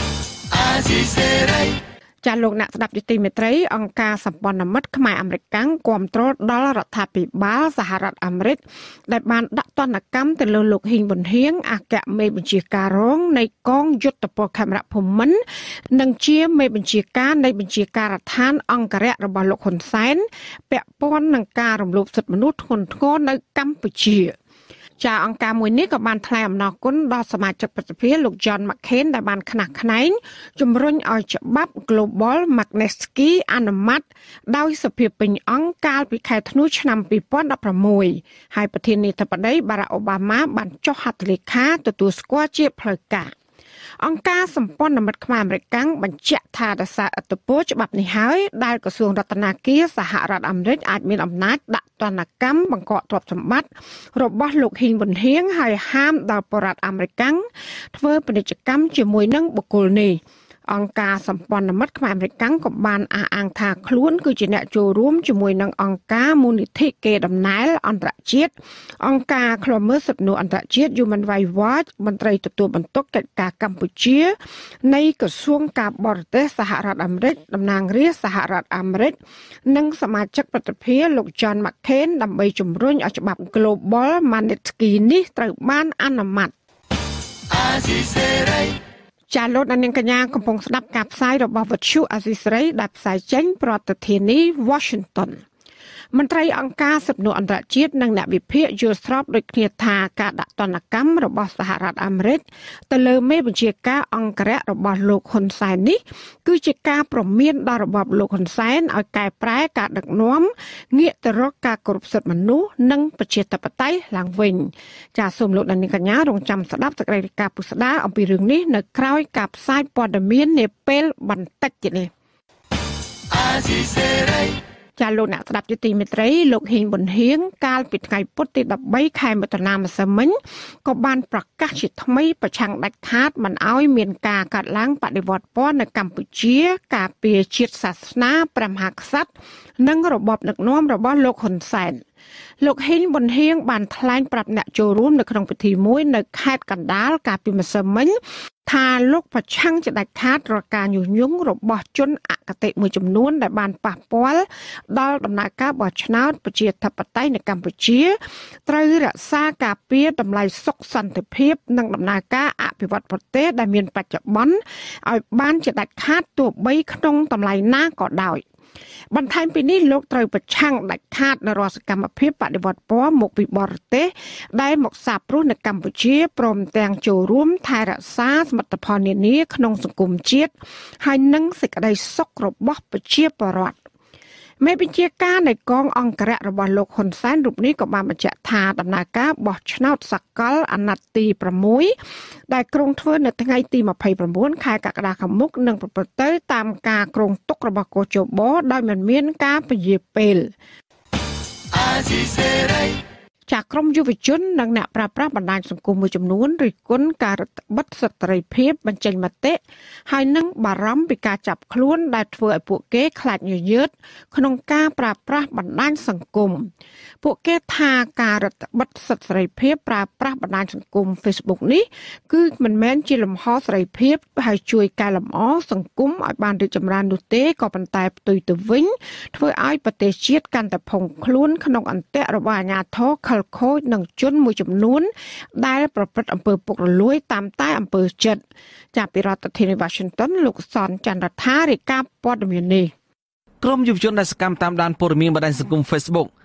ចាលោកអ្នកស្ដាប់យុតិមេត្រីអង្គការសម្ព័ន្ធមិត្តខ្មែរអាមេរិកកាំងគាំទ្រដល់រដ្ឋាភិបាលសហរដ្ឋអាមេរិកដែលបានដាក់ទណ្ឌកម្មទៅលើលោកហ៊ីងប៊ុនហៀងអគ្គមេបញ្ជាការរងនៃកងយុទ្ធពលខេមរភូមិន្ទនិងជាមេបញ្ជាការនៃបញ្ជាការដ្ឋានអង្គរៈរបស់លោកហ៊ុនសែនពាក់ព័ន្ធនឹងការរំលោភសិទ្ធិមនុស្សធ្ងន់ធ្ងរនៅកម្ពុជាចាអង្គការមួយនេះក៏បានថ្លែងអំណរគុណដល់សមាជិកប្រតិភិលោក John McCain ដែលបានខ្នះខ្នែងជំរុញឲ្យច្បាប់ Global Magnitsky អនុម័តដោយសភាពេញអង្គកាលពីខែធ្នូឆ្នាំពីរពាន់ដប់ប្រាំមួយហើយប្រធានាធិបតី Barack Obama បានចុះហត្ថលេខាទទួលស្គាល់ជាផ្លូវការអង្គការសម្ព័ន្ធមិត្តខ្មែរអាមេរិកកាំងបញ្ជាក់ថាដោយសារឥទ្ធិពលច្បាប់នេះហើយដែលក្រសួងរដ្ឋាភិបាលសហរដ្ឋអាមេរិកអាចមានអំណាចដាក់ទណ្ឌកម្មបង្កកទ្រព្យសម្បត្តិរបស់លោកហ៊ីងប៊ុនហៀងហើយហាមដល់បរិវត្តអាមេរិកកាំងធ្វើពាណិជ្ជកម្មជាមួយនឹងបុគ្គលនេះអង្គការសម្ព័ន្ធមិត្តខ្មែរអាមេរិកកាំងក៏បានអះអាងថាខ្លួនគឺជាអ្នកចូលរួមជាមួយនឹងអង្គការមូលនិធិកេរដំណែលអន្តរជាតិអង្គការឃ្លាំមើលសិទ្ធិមនុស្សអន្តរជាតិ Human Rights Watch មន្ត្រីទទួលបន្ទុកកិច្ចការកម្ពុជានៃក្រសួងការបរទេសសហរដ្ឋអាមេរិកតំណាងរាស្ត្រសហរដ្ឋអាមេរិកនិងសមាជិកប្រតិភិលោក John McCain ដើម្បីជំរុញឲ្យច្បាប់ Global Magnitsky នេះត្រូវបានអនុម័តចាលោកនាងកញ្ញាកំពុងស្ដាប់ការផ្សាយរបស់វិទ្យុអាស៊ីសេរីដែលផ្សាយចេញពីរដ្ឋធានី Washington មន្ត្រីអង្គការសិទ្ធិមនុស្សអន្តរជាតិនិងអ្នកវិភាគយល់ស្របដូចគ្នាថាការដាក់ទណ្ឌកម្មរបស់សហរដ្ឋអាមេរិកទៅលើមេបញ្ជាការអង្គរៈរបស់លោកហ៊ុនសែននេះគឺជាការប្រមានដល់របបលោកហ៊ុនសែនឲ្យកែប្រែការដឹកនាំងាកទៅរកការគោរពសិទ្ធិមនុស្សនិងប្រជាធិបតេយ្យឡើងវិញចាសសូមលោកនាងកញ្ញារងចាំស្ដាប់សេចក្តីរាយការណ៍ពុស្ដាអំពីរឿងនេះនៅក្រៅការផ្សាយព័ត៌មាននាពេលបន្តិចទៀតនេះអាស៊ីសេរីចាលោកអ្នកស្ដាប់យុតិមេត្រីលោកហ៊ីងប៊ុនហៀងកាលពីថ្ងៃពុធទីដប់បីខែមិថុនាម្សិលមិញក៏បានប្រកាសជាថ្មីប្រឆាំងដាច់ខាតមិនឲ្យមានការកាត់ឡើងបដិវត្តពណ៌នៅកម្ពុជាការពារជាតិសាសនាព្រះមហាក្សត្រនិងរបបដឹកនាំរបស់លោកហ៊ុនសែនលោកហ៊ីងប៊ុនហៀងបានថ្លែងប្រាប់អ្នកចូលរួមនៅក្នុងពិធីមួយនៅខេត្តកណ្ដាលកាលពីម្សិលមិញថាលោកប្រឆាំងជាដាច់ខាតរាល់ការញុះញង់របស់ជនអគតិមួយចំនួនដែលបានប៉ះពាល់ដល់ដំណើរការបោះឆ្នោតប្រជាធិបតេយ្យនៅកម្ពុជាត្រូវរក្សាការពារតម្លៃសុខសន្តិភាពនិងដំណើរការអភិវឌ្ឍប្រទេសដែលមានបច្ចុប្បន្នឲ្យបានជាដាច់ខាតទោះបីក្នុងតម្លៃណាក៏ដោយបន្ថែមពីនេះលោកត្រូវប្រឆាំងដាច់ខាតនៅរាល់សកម្មភាពបដិវត្តពណ៌មកពីបរទេសដែលមកសាបព្រោះនៅកម្ពុជាព្រមទាំងចូលរួមថែរក្សាសមិទ្ធផលនានាក្នុងសង្គមជាតិហើយនិងសេចក្តីសុខរបស់ប្រជាពលរដ្ឋមេបញ្ជាការនៃកងអង្គរៈរបស់លោកហ៊ុនសែនរូបនេះក៏បានបញ្ជាក់ថាដំណើរការបោះឆ្នោតសកលអាណត្តិទីប្រាំដែលក្រុងធ្វើនៅថ្ងៃទីម្ភៃប្រាំខែកក្កដាខាងមុខនឹងប្រព្រឹត្តទៅតាមការគ្រោងទុករបស់កោជបដោយមិនមានការពន្យាពេលអាស៊ីសេរីចាក្រមយុវជននិងអ្នកប្រើប្រាស់បណ្ដាញសង្គមមួយចំនួនរិះគន់ការរដ្ឋបិទសិទ្ធិសេរីភាពបញ្ចេញមតិហើយនឹងបារម្ភពីការចាប់ខ្លួនដែលធ្វើឲ្យពួកគេខ្លាចញញើតក្នុងការប្រើប្រាស់បណ្ដាញសង្គមពួកគេថាការរដ្ឋបិទសិទ្ធិសេរីភាពប្រើប្រាស់បណ្ដាញសង្គម Facebook នេះគឺមិនមែនជាលំហសេរីភាពហើយជួយកែលម្អសង្គមឲ្យបានរីកចម្រើននោះទេក៏ប៉ុន្តែផ្ទុយទៅវិញធ្វើឲ្យប្រទេសជាតិកាន់តែផុងខ្លួនក្នុងអន្ទាក់របស់អាជ្ញាធរខលខូចនឹងជនមួយចំនួនដែលប្រព្រឹត្តអំពើពុករលួយតាមតែអំពើចិត្តចាប់ពីរដ្ឋធានី Washington លោកសនចន្ទរដ្ឋារាយការណ៍ព័ត៌មាននេះក្រុមយុវជនដែលសកម្មតាមដានព័ត៌មានបណ្ដាញសង្គម Facebook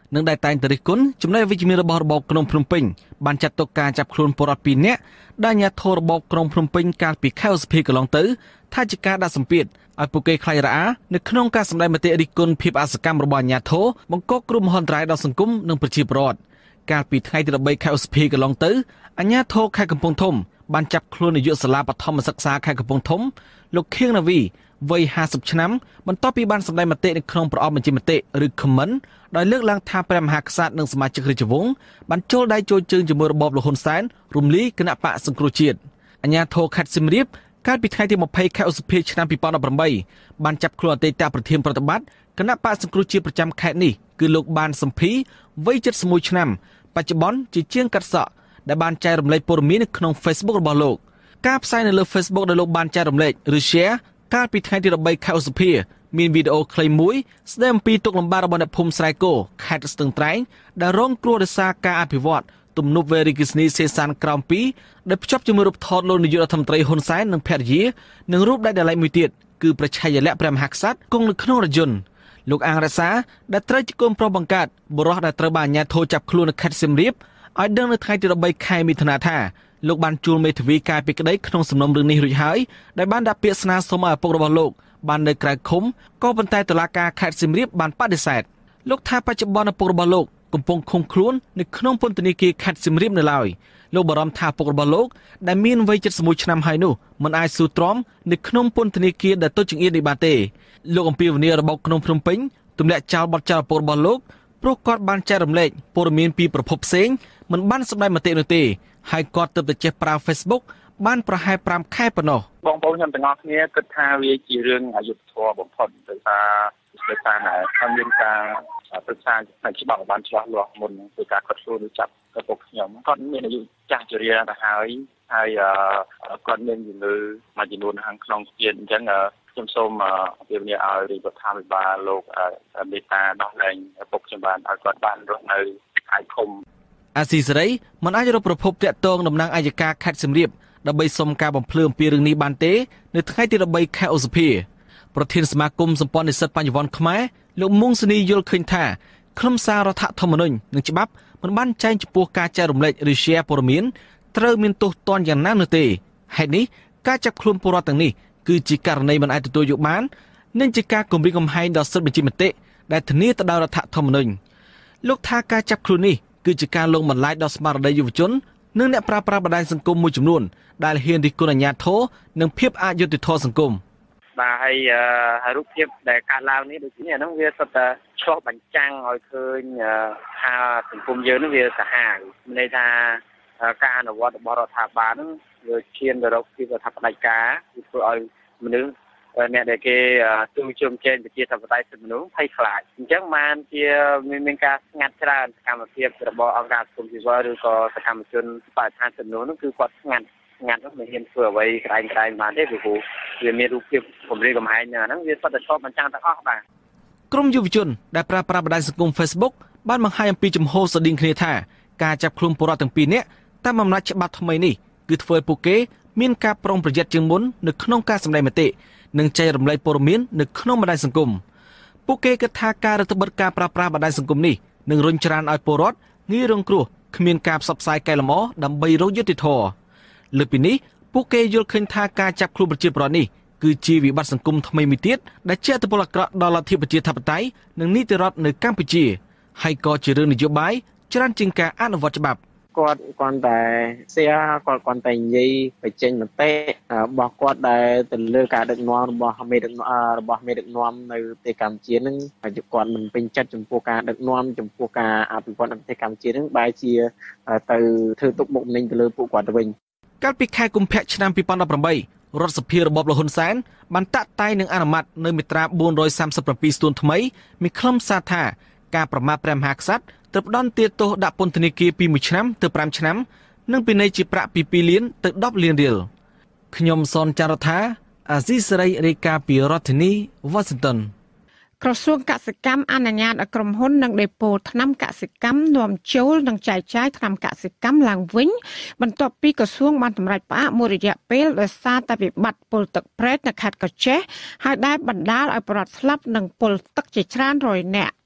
និងដែលតែងតែរិះគន់ចំណុចវិជ្ជមានរបស់របបក្រុងភ្នំពេញបានចាត់ទុកការចាប់ខ្លួនពលរដ្ឋពីរនាក់ដែលអាជ្ញាធររបបក្រុងភ្នំពេញកាលពីខែឧសភាកន្លងទៅថាជាការដាក់សម្ពាធឲ្យពួកគេខ្លាចរអានៅក្នុងការសម្ដែងមតិរិះគន់ភាពអសកម្មរបស់អាជ្ញាធរបង្កគ្រោះមហន្តរាយដល់សង្គមនិងប្រជាពលរដ្ឋកាលពីថ្ងៃទី13ខែឧសភាកន្លងទៅអាជ្ញាធរខេត្តកំពង់ធំបានចាប់ខ្លួននាយកសាលាបឋមសិក្សាខេត្តកំពង់ធំលោកខៀងណាវីវ័យห้าสิบឆ្នាំបន្ទាប់ពីបានសម្ដែងមតិនៅក្នុងប្រអប់បញ្ជាមតិឬ comment ដោយលើកឡើងថាព្រះមហាក្សត្រនិងសមាជិករាជវង្សបានចូលដៃចូលជើងជាមួយរបបលហ៊ុនសែនរំលាយគណៈបកសង្គ្រោះជាតិអាជ្ញាធរខេត្តសៀមរាបកាលពីថ្ងៃទីยี่สิบខែឧសភាឆ្នាំยี่สิบสิบแปดបានចាប់ខ្លួនអតីតប្រធានប្រតិបត្តិគណៈបកសង្គ្រោះជាតិប្រចាំខេត្តនេះគឺលោកបានសំភីវ័យเจ็ดสิบเอ็ดឆ្នាំបច្ចុប្បន្នជាជាងកាត់សក់ដែលបានចែករំលែកព័ត៌មាននៅក្នុង Facebook របស់លោកការផ្សាយនៅលើ Facebook ដែលលោកបានចែករំលែកឬ share កាលពីថ្ងៃទី13ខែឧសភាមានវីដេអូខ្លីមួយស្ដែងអំពីទុកលំបាករបស់អ្នកភូមិស្រែគោខេត្តស្ទឹងត្រែងដែលរងគ្រោះដោយសារការអភិវឌ្ឍទំនប់វារីអគ្គិសនីសេសានក្រោមពីរដែលភ្ជាប់ជាមួយរូបថតលោកនាយករដ្ឋមន្ត្រីហ៊ុនសែននិងភរិយានិងរូបដែលដែលមួយទៀតគឺប្រឆាយលក្ខព្រះមហាក្សត្រគង់នៅក្នុងរថយន្តលោកអាងរសាដែលត្រូវជាកូនប្រុសបង្កើតបុរសដែលត្រូវបានអាជ្ញាធរចាប់ខ្លួននៅខេត្តសៀមរាបឲ្យដឹងនៅថ្ងៃទី13ខែមិថុនាថាលោកបានជួលមេធាវីការពីក្តីក្នុងសំណុំរឿងនេះរួចហើយដែលបានដាក់ពាក្យស្នើសុំឲ្យឪពុករបស់លោកបាននៅក្រៅឃុំក៏ប៉ុន្តែតុលាការខេត្តសៀមរាបបានបដិសេធលោកថាបច្ចុប្បន្នឪពុករបស់លោកកំពុងឃុំខ្លួននៅក្នុងពន្ធនាគារខេត្តសៀមរាបនៅឡើយលោកបារម្ភថាឪពុករបស់លោកដែលមានវ័យเจ็ดสิบเอ็ดឆ្នាំហើយនោះមិនអាចស៊ូទ្រាំនៅក្នុងពន្ធនាគារដែលទុច្ចរិតនេះបានទេលោកអំពីវនីរបស់ក្នុងភ្នំពេញទម្លាក់ចោលបទចោលឪពុករបស់លោកព្រោះគាត់បានចែករំលែកព័ត៌មានពីប្រភពផ្សេងមិនបានសម្ដែងមតិនោះទេហើយគាត់ទើបតែចេះប្រើ Facebook បានប្រហែលប្រាំខែប៉ុណ្ណោះបងប្អូនខ្ញុំទាំងអស់គ្នាគិតថាវាជារឿងអយុត្តិធម៌បំផុតដោយសារដោយសារតែខ្ញុំមានការប្រឹក្សាផ្នែកច្បាប់បានច្បាស់លាស់មុនពីការកាត់ខ្លួនឬចាប់ឪពុកខ្ញុំគាត់មានអាយុចាស់ជរាទៅហើយហើយគាត់មានជំងឺមួយចំនួនខាងក្នុងទៀតអញ្ចឹងខ្ញុំសូមអពានាឲ្យរដ្ឋាភិបាលលោកមេត្តាដោះលែងឪពុកខ្ញុំបានឲ្យគាត់បានរស់នៅឯឃុំអាស៊ីសេរីមិនអាចរកប្រភពតាក់ទងតំណាងអัยការខេត្តសៀមរាបដើម្បីសុំការបំភ្លឺអំពីរឿងនេះបានទេនៅថ្ងៃទី13ខែឧសភាប្រធានសមាគមសម្ព័ន្ធនិស្សិតបញ្ញវន្តខ្មែរលោកមុងសនីយល់ឃើញថាខ្លឹមសាររដ្ឋធម្មនុញ្ញនិងច្បាប់មិនបានចែងចំពោះការចែករំលែកឬ share ព័ត៌មានត្រូវមានទោសទណ្ឌយ៉ាងណានោះទេហេតុនេះការចាប់ខ្លួនពលរដ្ឋទាំងនេះគឺជាករណីមិនអាចទទួលយកបាននិងជាការគំរាមកំហែងដល់សិទ្ធិបញ្ចេញមតិដែលធានាទៅដោយរដ្ឋធម្មនុញ្ញលោកថាការចាប់ខ្លួននេះគឺជាការលងបន្លាចដល់ស្មារតីយុវជននិងអ្នកប្រើប្រាស់បណ្ដាញសង្គមមួយចំនួនដែលហ៊ានរិះគន់អាជ្ញាធរនិងភាពអយុត្តិធម៌សង្គមបាទហើយហើយរូបភាពដែលកើតឡើងនេះដូចនេះអាហ្នឹងវាសុទ្ធតែឆ្លុះបញ្ចាំងឲ្យឃើញថាសង្គមយើងនេះវាសាហាវមានន័យថាការអនុវត្តរបស់រដ្ឋាភិបាលហ្នឹងវាឈានទៅរកភាពរដ្ឋាភិបាលការគឺធ្វើឲ្យមនុស្សអ្នកដែលគេទូជុំជែងប្រជាធិបតេយ្យសិទ្ធិមនុស្សភ័យខ្លាចអញ្ចឹងបានជាមានការស្ងាត់ច្រើនសកម្មភាពរបស់អង្គការសង្គមស៊ីវិលឬក៏សកម្មជនបរិស្ថានសិទ្ធិមនុស្សនោះគឺគាត់ស្ងាត់ស្ងាត់នោះមិនហ៊ានធ្វើអ្វីក្តែងក្តែងបានទេព្រោះវាមានរូបភាពគំរាមកំហែងហ្នឹងវាសុទ្ធតែឆ្លុះបញ្ចាំងទាំងអស់បាទក្រុមយុវជនដែលប្រើប្រាស់បណ្ដាញសង្គម Facebook បានបង្ហាញអំពីចំហស្តីងគ្នាថាការចាប់ខ្លួនពលរដ្ឋទាំងពីរនាក់តាមអំណាចច្បាប់ថ្មីនេះគឺធ្វើឲ្យពួកគេមានការប្រុងប្រយ័ត្នជាងមុននៅក្នុងការសម្ដែងមតិនិងចែករំលែកព័ត៌មាននៅក្នុងបណ្ដាញសង្គមពួកគេគិតថាការរដ្ឋបិទការប្រើប្រាស់បណ្ដាញសង្គមនេះនឹងរុញច្រានឲ្យពលរដ្ឋងាយរងគ្រោះគ្មានការផ្សព្វផ្សាយកែលម្អដើម្បីរកយុត្តិធម៌លើពីនេះពួកគេយល់ឃើញថាការចាប់ខ្លួនប្រជាពលរដ្ឋនេះគឺជាវិបត្តិសង្គមថ្មីមួយទៀតដែលជះឥទ្ធិពលអាក្រក់ដល់លទ្ធិប្រជាធិបតេយ្យនិងនីតិរដ្ឋនៅកម្ពុជាហើយក៏ជារឿងនយោបាយច្រើនជាងការអនុវត្តច្បាប់គាត់គាត់តែ share គាត់គាត់តែនិយាយបញ្ចេញមតិរបស់គាត់ដែលទៅលើការដឹកនាំរបស់មេដឹកនាំរបស់មេដឹកនាំនៅប្រទេសកម្ពុជានឹងហើយគាត់មិនពេញចិត្តចំពោះការដឹកនាំចំពោះការអភិវឌ្ឍនៅប្រទេសកម្ពុជានឹងបែរជាទៅធ្វើទុកបុកម្នេញទៅលើពួកគាត់ទៅវិញកាលពីខែកុម្ភៈឆ្នាំยี่สิบสิบแปดរដ្ឋសភារបបលហ៊ុនសែនបានតាក់តែងនិងអនុម័តនៅមាត្រាbốn trăm ba mươi bảyស្ទួនថ្មីមានខ្លឹមសារថាការប្រមាថព្រះមហាក្សត្រត្រូវផ្ដន្ទាទោសដាក់ពន្ធនាគារពីមួយឆ្នាំទៅប្រាំឆ្នាំនិងពិន័យជាប្រាក់ពីពីរលានទៅដប់លានរៀលខ្ញុំសនចាររថាអាស៊ីសេរីរាយការណ៍ពីរដ្ឋធានី Washington ក្រសួងកសិកម្មអនុញ្ញាតឲ្យក្រុមហ៊ុននិងដេប៉ូថ្នាំកសិកម្មនាំចូលនិងចែកចាយថ្នាំកសិកម្មឡើងវិញបន្ទាប់ពីក្រសួងបានសម្រេចផ្អាកមួយរយៈពេលដោយសារតែវិបត្តិពុលទឹកប្រេតនៅខេត្តកោះចេះហើយដែលបណ្ដាលឲ្យប្រជាពលរដ្ឋស្លាប់និងពុលទឹកជាច្រើនរយនាក់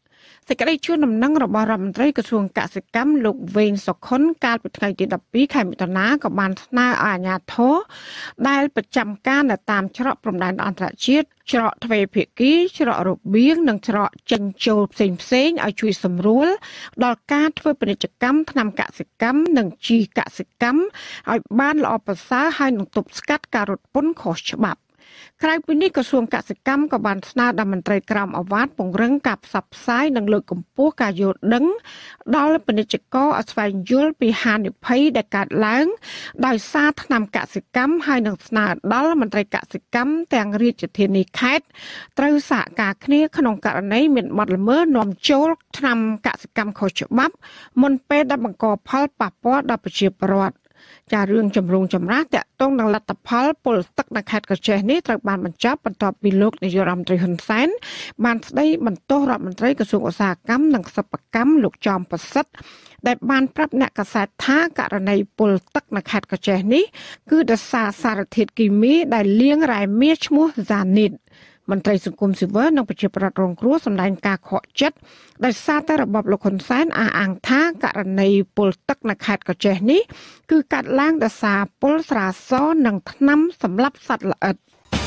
សេចក្តីជូនដំណឹងរបស់រដ្ឋមន្ត្រីក្រសួងកសិកម្មលោកវេងសុខុនកាលពីថ្ងៃទីដប់ពីរខែមិថុនាក៏បានស្នើឲ្យអាជ្ញាធរដែលប្រចាំការនៅតាមច្រកព្រំដែនអន្តរជាតិច្រកទ្វេភាគីច្រករបៀងនិងច្រកចេញចូលផ្សេងផ្សេងឲ្យជួយសម្រួលដល់ការធ្វើពាណិជ្ជកម្មថ្នាំកសិកម្មនិងជីកសិកម្មឲ្យបានល្អប្រសើរហើយនឹងទប់ស្កាត់ការរត់ពន្ធខុសច្បាប់ក្រៅពីនេះក្រសួងកសិកម្មក៏បានស្នើដល់មន្ត្រីក្រមអាវ៉ាត់ពង្រឹងការផ្សព្វផ្សាយនិងលើកកម្ពស់ការយល់ដឹងដល់ពាណិជ្ជករឲ្យស្វែងយល់ពីហានិភ័យដែលកើតឡើងដោយសារថ្នាំកសិកម្មហើយនឹងស្នើដល់មន្ត្រីកសិកម្មទាំងរាជធានីខេត្តត្រូវសហការគ្នាក្នុងករណីមានបទល្មើសនាំចូលថ្នាំកសិកម្មខុសច្បាប់មុនពេលដែលបង្កផលប៉ះពាល់ដល់ប្រជាពលរដ្ឋចារឿងចម្រូងចម្រាសតាក់ទងនឹងលទ្ធផលពលទឹកនៅខេត្តកោះចេះនេះត្រូវបានបញ្ចប់បន្ទាប់ពីលោកនាយករដ្ឋមន្ត្រីហ៊ុនសែនបានស្ដីបន្ទោសរដ្ឋមន្ត្រីក្រសួងឧស្សាហកម្មនិងសិប្បកម្មលោកចំប្រសិទ្ធដែលបានប្រាប់អ្នកកាសែតថាករណីពលទឹកនៅខេត្តកោះចេះនេះគឺដោយសារសារធាតុគីមីដែលលាងរ៉ែមាសឈ្មោះហ្សានីតមន្ត្រីសង្គមស៊ីវិលនិងប្រជាប្រដ្ឋរងគ្រោះសម្ដែងការខកចិត្តដោយសារតែរបបលោកហ៊ុនសែនអះអាងថាករណីពលទឹកនៅខេត្តកោះចេះនេះគឺកាត់ឡើងដោយសារពុលស្រាសនិងថ្នាំសម្លាប់សត្វល្អិត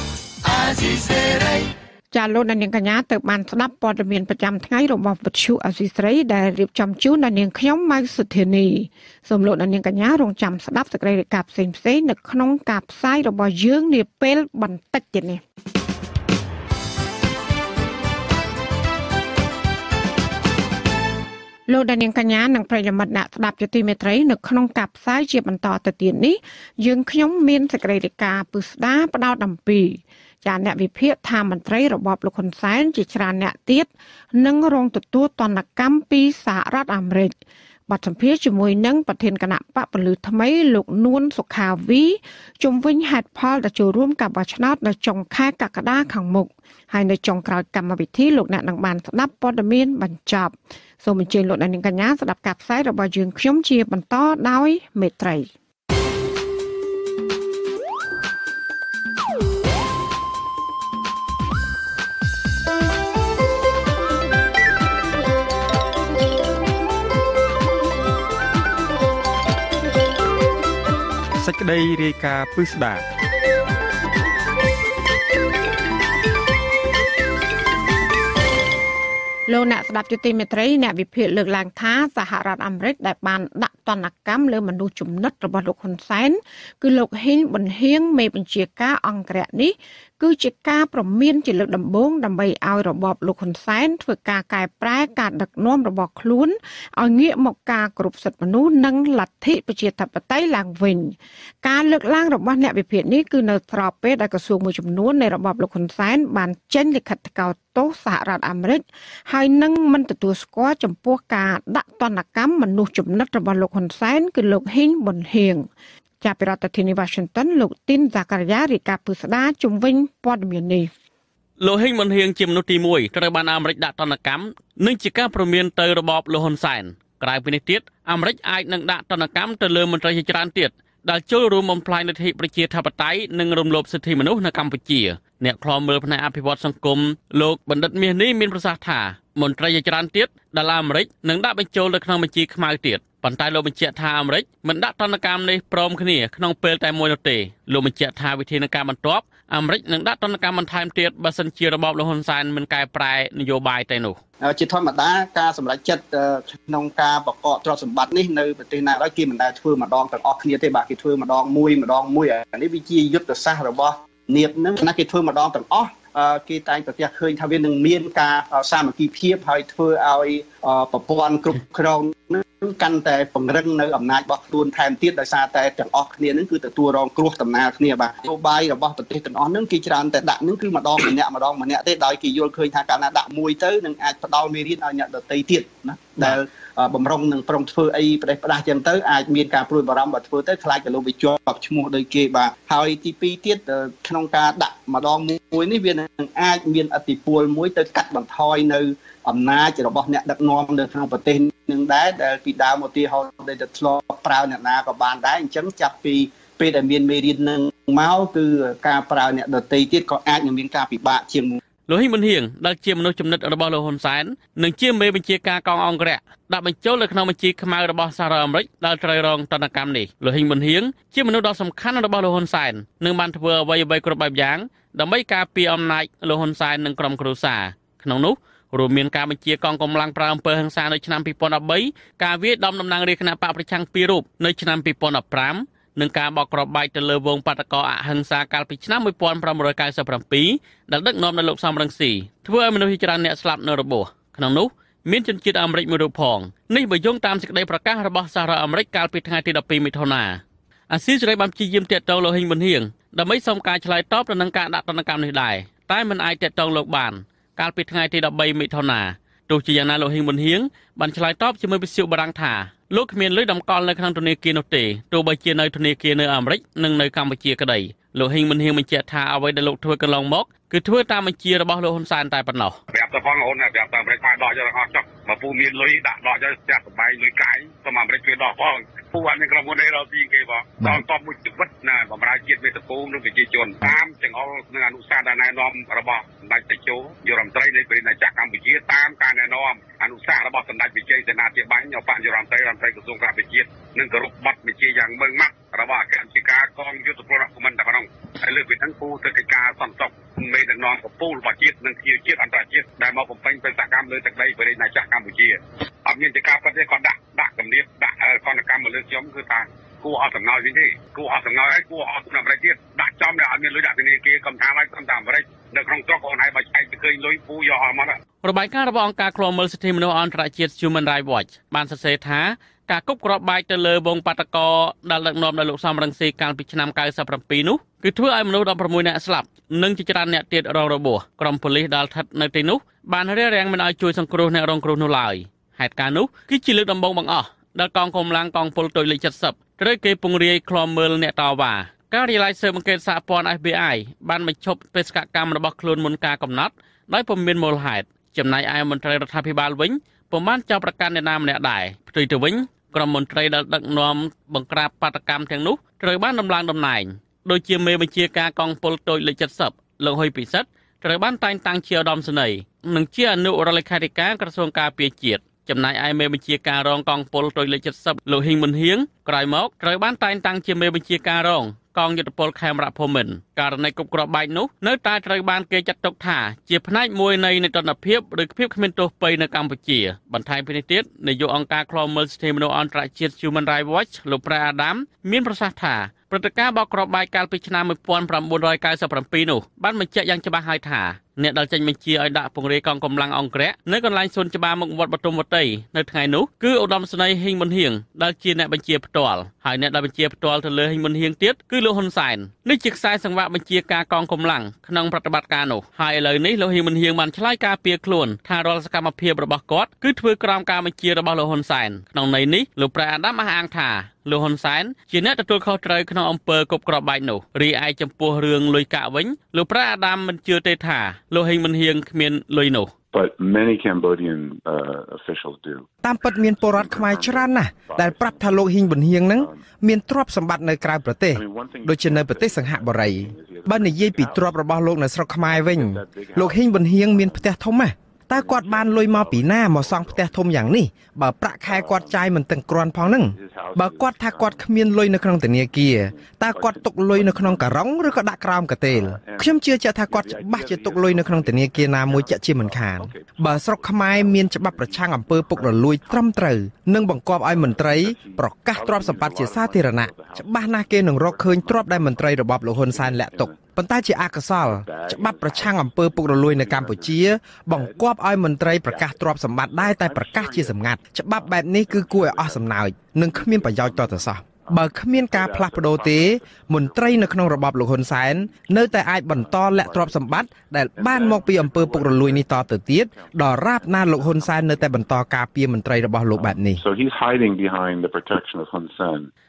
ចាលោកនាងកញ្ញាទៅបានស្ដាប់ព័ត៌មានប្រចាំថ្ងៃរបស់វិទ្យុអស៊ីសេរីដែលរៀបចំជូនដល់នាងខ្ញុំម៉ៅសុធានីសូមលោកនាងកញ្ញារងចាំស្ដាប់សេចក្តីរាយការណ៍ផ្សេងៗនៅក្នុងការផ្សាយរបស់យើងនាពេលបន្តិចទៀតនេះលោកដានៀងកញ្ញានិងប្រិយមិត្តអ្នកស្ដាប់ជាទីមេត្រីនៅក្នុងការផ្សាយជាបន្តទៅទៀតនេះយើងខ្ញុំមានសេចក្តីរាយការណ៍ពិស្ដាផ្ដោតអំពីចាអ្នកវិភាគថាមន្ត្រីរបបលោកហ៊ុនសែនជាច្រើនអ្នកទៀតនឹងរងទទួលទណ្ឌកម្មពីសហរដ្ឋអាមេរិកបទសម្ភាសន៍ជាមួយនឹងប្រធានគណៈបកពលឺថ្មីលោកនួនសុខាវីជុំវិញហេតុផលដែលចូលរួមការបោះឆ្នោតនៅចុងខែកក្កដាខាងមុខហើយនៅចុងក្រោយកម្មវិធីលោកអ្នកនឹងបានស្ដាប់ព័ត៌មានបញ្ចប់សូមអញ្ជើញលោកអ្នកនាងកញ្ញាស្ដាប់ការផ្សាយរបស់យើងខ្ញុំជាបន្តដោយមេត្រីសេចក្តីរាយការណ៍ពិស្ដាលោកអ្នកស្ដាប់ជាទីមេត្រីអ្នកវិភាគលើកឡើងថាសហរដ្ឋអាមេរិកដែលបានដាក់ទណ្ឌកម្មលើមនុស្សចំណិតរបស់លោកហ៊ុនសែនគឺលោកហ៊ីងប៊ុនហៀងមេបញ្ជាការអង្គរៈនេះគឺជាការប្រមានជាលើកដំបូងដើម្បីឲ្យរបបលោកហ៊ុនសែនធ្វើការកែប្រែការដឹកនាំរបស់ខ្លួនឲ្យងាកមកការគោរពសិទ្ធិមនុស្សនិងលទ្ធិប្រជាធិបតេយ្យឡើងវិញការលើកឡើងរបស់អ្នកវិភាគនេះគឺនៅស្របពេលដែលក្រសួងមួយចំនួននៃរបបលោកហ៊ុនសែនបានចេញលិខិតថ្កោលទោសសហរដ្ឋអាមេរិកហើយនឹងមិនទទួលស្គាល់ចំពោះការដាក់ទណ្ឌកម្មមនុស្សចំណិតរបស់លោកហ៊ុនសែនគឺលោកហ៊ីងប៊ុនហៀងចាប់ពីរដ្ឋធានី Washington លោកទីនហ្សាការីយ៉ារាយការណ៍ពិស្ដាជុំវិញព័ត៌មាននេះលោកហ៊ីងប៊ុនហៀងជាមនុស្សទីមួយត្រូវបានអាមេរិកដាក់ទណ្ឌកម្មនិងជាការព្រមានទៅរបបលោកហ៊ុនសែនក្រៅពីនេះទៀតអាមេរិកអាចនឹងដាក់ទណ្ឌកម្មទៅលើមន្ត្រីជាច្រើនទៀតដែលចូលរួមបំផ្លាញលទ្ធិប្រជាធិបតេយ្យនិងរំលោភសិទ្ធិមនុស្សនៅកម្ពុជាអ្នកខ្លាំមើលផ្នែកអភិវឌ្ឍសង្គមលោកបណ្ឌិតមាសនេះមានប្រសាសន៍ថាមន្ត្រីជាច្រើនទៀតដែលអាមេរិកនឹងដាក់បញ្ចូលទៅក្នុងបញ្ជីខ្មៅទៀតប៉ុន្តែលោកបញ្ជាក់ថាអាមេរិកមិនដាក់ទណ្ឌកម្មនេះព្រមគ្នាក្នុងពេលតែមួយនោះទេលោកបញ្ជាក់ថាវិធានការបន្ទាប់អាមេរិកនឹងដាក់ទណ្ឌកម្មបន្ថែមទៀតបើសិនជារបបលោកហ៊ុនសែនមិនកែប្រែនយោបាយទៅនោះជាធម្មតាការសម្រេចចិត្តក្នុងការបកកទ្រព្យសម្បត្តិនេះនៅប្រទេសណាក៏គេមិនដែលធ្វើម្ដងទាំងអស់គ្នាទេបាទគេធ្វើម្ដងមួយម្ដងមួយអានេះវាជាយុទ្ធសាស្ត្ររបស់នាបហ្នឹងណាគេធ្វើម្ដងទាំងអស់គេតែងប្រទះឃើញថាវានឹងមានការសាមគ្គីភាពហើយធ្វើឲ្យប្រព័ន្ធគ្រប់គ្រងនឹងកាន់តែពង្រឹងនៅអំណាចរបស់ខ្លួនថែមទៀតដោយសារតែទាំងអស់គ្នានឹងគឺទទួលរងគ្រោះដំណើរគ្នាបាទនយោបាយរបស់ប្រទេសទាំងអស់នឹងគេច្រើនតែដាក់នឹងគឺម្ដងម្នាក់ម្ដងម្នាក់ទេដោយគេយល់ឃើញថាកាលណាដាក់មួយទៅនឹងអាចផ្ដល់មេរៀនឲ្យអ្នកដទៃទៀតណាដែលបំរុងនឹងប្រុងធ្វើអីប្រទេសផ្ដាស់ចឹងទៅអាចមានការព្រួយបារម្ភបើធ្វើទៅខ្លាចក៏លោកវាជាប់ឈ្មោះដោយគេបាទហើយទីពីរទៀតក្នុងការដាក់ម្ដងមួយនេះវានឹងអាចមានឥទ្ធិពលមួយទៅកាត់បន្ថយនៅអំណាចរបស់អ្នកដឹកនាំនៅក្នុងប្រទេសនឹងដែរដែលពីដើមឧទាហរណ៍ដែលទៅធ្លាប់ប្រើអ្នកណាក៏បានដែរអញ្ចឹងចាប់ពីពេលដែលមានមេរៀននឹងមកគឺការប្រើអ្នកដទៃទៀតក៏អាចនឹងមានការពិបាកជាងលោកហ៊ីនប៊ុនហៀងដែលជាមនុស្សចំណិតរបស់លោកហ៊ុនសែននិងជាមេបញ្ជាការកងអង្គរៈដាក់បញ្ចូលនៅក្នុងបញ្ជីខ្មៅរបស់សហរដ្ឋអាមេរិកដែលត្រូវរងទណ្ឌកម្មនេះលោកហ៊ីនប៊ុនហៀងជាមនុស្សដ៏សំខាន់របស់លោកហ៊ុនសែននិងបានធ្វើអ្វីអ្វីគ្រប់បែបយ៉ាងដើម្បីការពារអំណាចលោកហ៊ុនសែននិងក្រុមគ្រួសារក្នុងនោះរួមមានការបញ្ជាកងកម្លាំងប្រើអំពើហិង្សានៅឆ្នាំពីរពាន់ដប់បីការវាយដំតំណាងរាជគណៈបកប្រឆាំងពីររូបនៅឆ្នាំពីរពាន់ដប់ប្រាំនិងការបោកគ្រាប់បែកទៅលើវងបាតកោអហិង្សាកាលពីឆ្នាំmột nghìn tám trăm chín mươi bảyដែលដឹកនាំដោយលោកសំរងស៊ីធ្វើឲ្យមនុស្សជាច្រើនអ្នកស្លាប់នៅរបួសក្នុងនោះមានជនជាតិអាមេរិកមួយរូបផងនេះបើយោងតាមសេចក្តីប្រកាសរបស់សហរដ្ឋអាមេរិកកាលពីថ្ងៃទីដប់ពីរមិថុនាអាស៊ីសេរីបានព្យាយាមទាក់ទងលោកហ៊ីនប៊ុនហៀងដើម្បីសុំការឆ្លើយតបទៅនឹងការដាក់ទណ្ឌកម្មនេះដែរតែមិនអាចទាក់ទងលោកបានកាលពីថ្ងៃទីដប់បីមិថុនាទោះជាយ៉ាងណាលោកហ៊ីនប៊ុនហៀងបានឆ្លើយតបជាមួយវិទ្យុបារាំងថាលោកគ្មានលុយតម្កល់នៅក្នុងធនាគារនោះទេទោះបីជានៅធនាគារនៅអាមេរិកនិងនៅកម្ពុជាក្តីលោកហ៊ីនប៊ុនហៀងបញ្ជាក់ថាអ្វីដែលលោកធ្វើកន្លងមកគឺធ្វើតាមបញ្ជារបស់លោកហ៊ុនសែនតែប៉ុណ្ណោះប្រាប់ទៅផងអូនប្រាប់ទៅអាមេរិកមកដកយកអស់ចុះបើពូមានលុយដាក់ដកយកផ្ទះសបាយលុយកាយទៅអាមេរិកវាដកផងពូអត់មានក្រុមហ៊ុនអីរកស៊ីគេបងដល់តបមួយជីវិតណាបម្រើជាតិមេត្រាភូមិនិងប្រជាជនតាមចង្អុលនិងអនុសាសន៍ដែលណែនាំរបស់សម្ដេចតេជោយុរដ្ឋមន្ត្រីនៃព្រះរាជាណាចក្រកម្ពុជាតាមការណែនាំអនុសាសន៍របស់សម្ដេចវិជ័យសេនាធិបាញ់អបយុរដ្ឋមន្ត្រីរដ្ឋមន្ត្រីក្រសួងការពារជាតិនិងគោរពបទបញ្ជាយ៉ាងម៉ឺងម៉ាត់របស់អគ្គនាយិកាកងយុទ្ធពលរដ្ឋមិនតែប៉ុណ្ណោះហើយលើកពីហ្នឹងពូទៅកិច្ចការសន្តិសុខមេដឹកនាំកម្ពុជារបស់ជាតិនិងជាជាតិអន្តរជាតិដែលមកបំពេញបេសកកម្មលើទឹកដីព្រះរាជាណាចក្រកម្ពុជាអត់មានចការពិតទេគាត់ដាក់ដាក់គំនាបដាក់កណ្ដកម្មមកលើខ្ញុំគឺថាគួរអត់សំណោយវិញទេគួរអត់សំណោយហើយគួរអត់អាមេរិកទៀតដាក់ចំតែអត់មានលុយដាក់ធនាគារកំថាឲ្យកំថាអាមេរិកនៅក្នុងស្រុកអូនហើយបើឆ្អែតទៅឃើញលុយពូយកអស់មករបាយការណ៍របស់អង្គការឃ្លាំមើលសិទ្ធិមនុស្សអន្តរជាតិ Human Rights Watch បានសរសេរថាការគប់គ្រាប់បែកទៅលើវងបាតកោដែលដឹកនាំដោយលោកសំរងស៊ីកាលពីឆ្នាំ九សិបเจ็ดនោះគឺធ្វើឲ្យមនុស្សដប់ប្រាំមួយនាក់ស្លាប់និងជាច្រើនអ្នកទៀតរងរបួសក្រុមប៉ូលីសដែលស្ថិតនៅទីនោះបានរារាំងមិនឲ្យជួយសង្គ្រោះអ្នករងគ្រោះនោះឡើយហេតុការណ៍នោះគឺជាលើកដំបូងបង្អស់ដែលកងកម្លាំងកងពលទុយលេខเจ็ดสิบត្រូវគេពង្រាយឃ្លាំមើលអ្នកតវ៉ាការិយាល័យស៊ើបអង្កេតសហព័ន្ធ F B I បានបញ្ឈប់បេសកកម្មរបស់ខ្លួនមុនការកំណត់ដោយពុំមានមូលហេតុចំណែកឯមន្ត្រីរដ្ឋាភិបាលវិញពុំបានចោទប្រកាន់អ្នកណាម្នាក់ដែរផ្ទុយទៅវិញក្រុមមន្ត្រីដែលដឹកនាំបង្ក្រាបបាតកម្មទាំងនោះត្រូវបានដំឡើងតំណែងដោយជាមេបញ្ជាការកងពលទុយលេខเจ็ดสิบលោកហ៊ុយពិសិដ្ឋត្រូវបានតែងតាំងជាឧត្តមសេនីយ៍និងជាអនុរដ្ឋលេខាធិការក្រសួងការពារជាតិចំណែកឯមេបញ្ជាការរងកងពលទុយលេខเจ็ดสิบលោកហ៊ីងប៊ុនហៀងក្រោយមកត្រូវបានតែងតាំងជាមេបញ្ជាការរងកងយុទ្ធពលខេមរៈភូមិន្ទករណីគប់គ្រាប់បែកនោះនៅតែត្រូវបានគេចាត់ទុកថាជាផ្នែកមួយនៃនីតិរដ្ឋភាពឬភាពគ្មានទោសពៃនៅកម្ពុជាបន្ថែមពីនេះទៀតនាយកអង្គការឃ្លាំមើលសិទ្ធិមនុស្សអន្តរជាតិ Human Rights Watch លោកប្រែអាដាមមានប្រសាសន៍ថាព្រឹត្តិការណ៍បោកគ្រាប់បែកកាលពីឆ្នាំmột nghìn chín trăm chín mươi bảyនោះបានបញ្ជាក់យ៉ាងច្បាស់ហើយថាអ្នកដែលចេញបញ្ជាឲ្យដាក់ពង្រាយកងកម្លាំងអង្គរៈនៅកន្លែងសួនច្បារមុខវត្តបទុមវត្តីនៅថ្ងៃនោះគឺឧត្តមសេនីយ៍ហ៊ីងប៊ុនហៀងដែលជាអ្នកបញ្ជាផ្ទាល់ហើយអ្នកដែលបញ្ជាផ្ទាល់ទៅលើហ៊ីងប៊ុនហៀងទៀតគឺលោកហ៊ុនសែននេះជាខ្សែសង្វាក់បញ្ជាការកងកម្លាំងក្នុងប្រតិបត្តិការនោះហើយឥឡូវនេះលោកហ៊ីងប៊ុនហៀងបានឆ្លើយការពារខ្លួនថារាល់សកម្មភាពរបស់គាត់គឺធ្វើក្រោមការបញ្ជារបស់លោកហ៊ុនសែនក្នុងន័យនេះលោកប្រែអាដាមអះអាងថាលោកហ៊ុនសែនជាអ្នកទទួលខុសត្រូវក្នុងអំពើគប់គ្រាប់បែកនោះរីឯចំពោះរឿងលុយកាក់វិញលោកប្រែអាដាមមិនជឿទេថាលោកហ៊ីងប៊ុនហៀងគ្មានលុយនោះ But many Cambodian uh, officials do តាមពិតមានពលរដ្ឋខ្មែរច្រើនណាស់ដែលប្រាប់ថាលោកហ៊ីងប៊ុនហៀងនឹងមានទ្រព្យសម្បត្តិនៅក្រៅប្រទេសដូចជានៅប្រទេសសិង្ហបុរីបើនិយាយពីទ្រព្យរបស់លោកនៅស្រុកខ្មែរវិញលោកហ៊ីងប៊ុនហៀងមានផ្ទះធំណាស់តើគាត់បានលុយមកពីណាមកសង់ផ្ទះធំយ៉ាងនេះបើប្រាក់ខែគាត់ចាយមិនទាំងគ្រាន់ផងហ្នឹងបើគាត់ថាគាត់គ្មានលុយនៅក្នុងធនាគារតើគាត់ទុកលុយនៅក្នុងការុងឬក៏ដាក់ក្រោមកន្ទេលខ្ញុំជឿជាក់ថាគាត់ច្បាស់ជាទុកលុយនៅក្នុងធនាគារណាមួយជាក់ជាមិនខានបើស្រុកខ្មែរមានច្បាប់ប្រឆាំងអំពើពុករលួយត្រឹមត្រូវនិងបង្គាប់ឲ្យមន្ត្រីប្រកាសទ្រព្យសម្បត្តិជាសាធារណៈច្បាស់ណាស់គេនឹងរកឃើញទ្រព្យដែលមន្ត្រីរបបលោកហ៊ុនសែនលាក់ទុកប៉ុន្តែជាអកុសលច្បាប់ប្រឆាំងអំពើពុករលួយនៅកម្ពុជាបង្គាប់ឲ្យមន្ត្រីប្រកាសទ្រព្យសម្បត្តិដែរតែប្រកាសជាសម្ងាត់ច្បាប់បែបនេះគឺគួរឲ្យអស់សំណើចនិងគ្មានប្រយោជន៍តទៅសោះបើគ្មានការផ្លាស់ប្ដូរទេមន្ត្រីនៅក្នុងរបបលោកហ៊ុនសែននៅតែអាចបន្តលាក់ទ្រព្យសម្បត្តិដែលបានមកពីអំពើពុករលួយនេះតទៅទៀតដល់រាបណាលោកហ៊ុនសែននៅតែបន្តការពារមន្ត្រីរបស់លោកបែបនេះ So he's hiding behind the protection of Hun Sen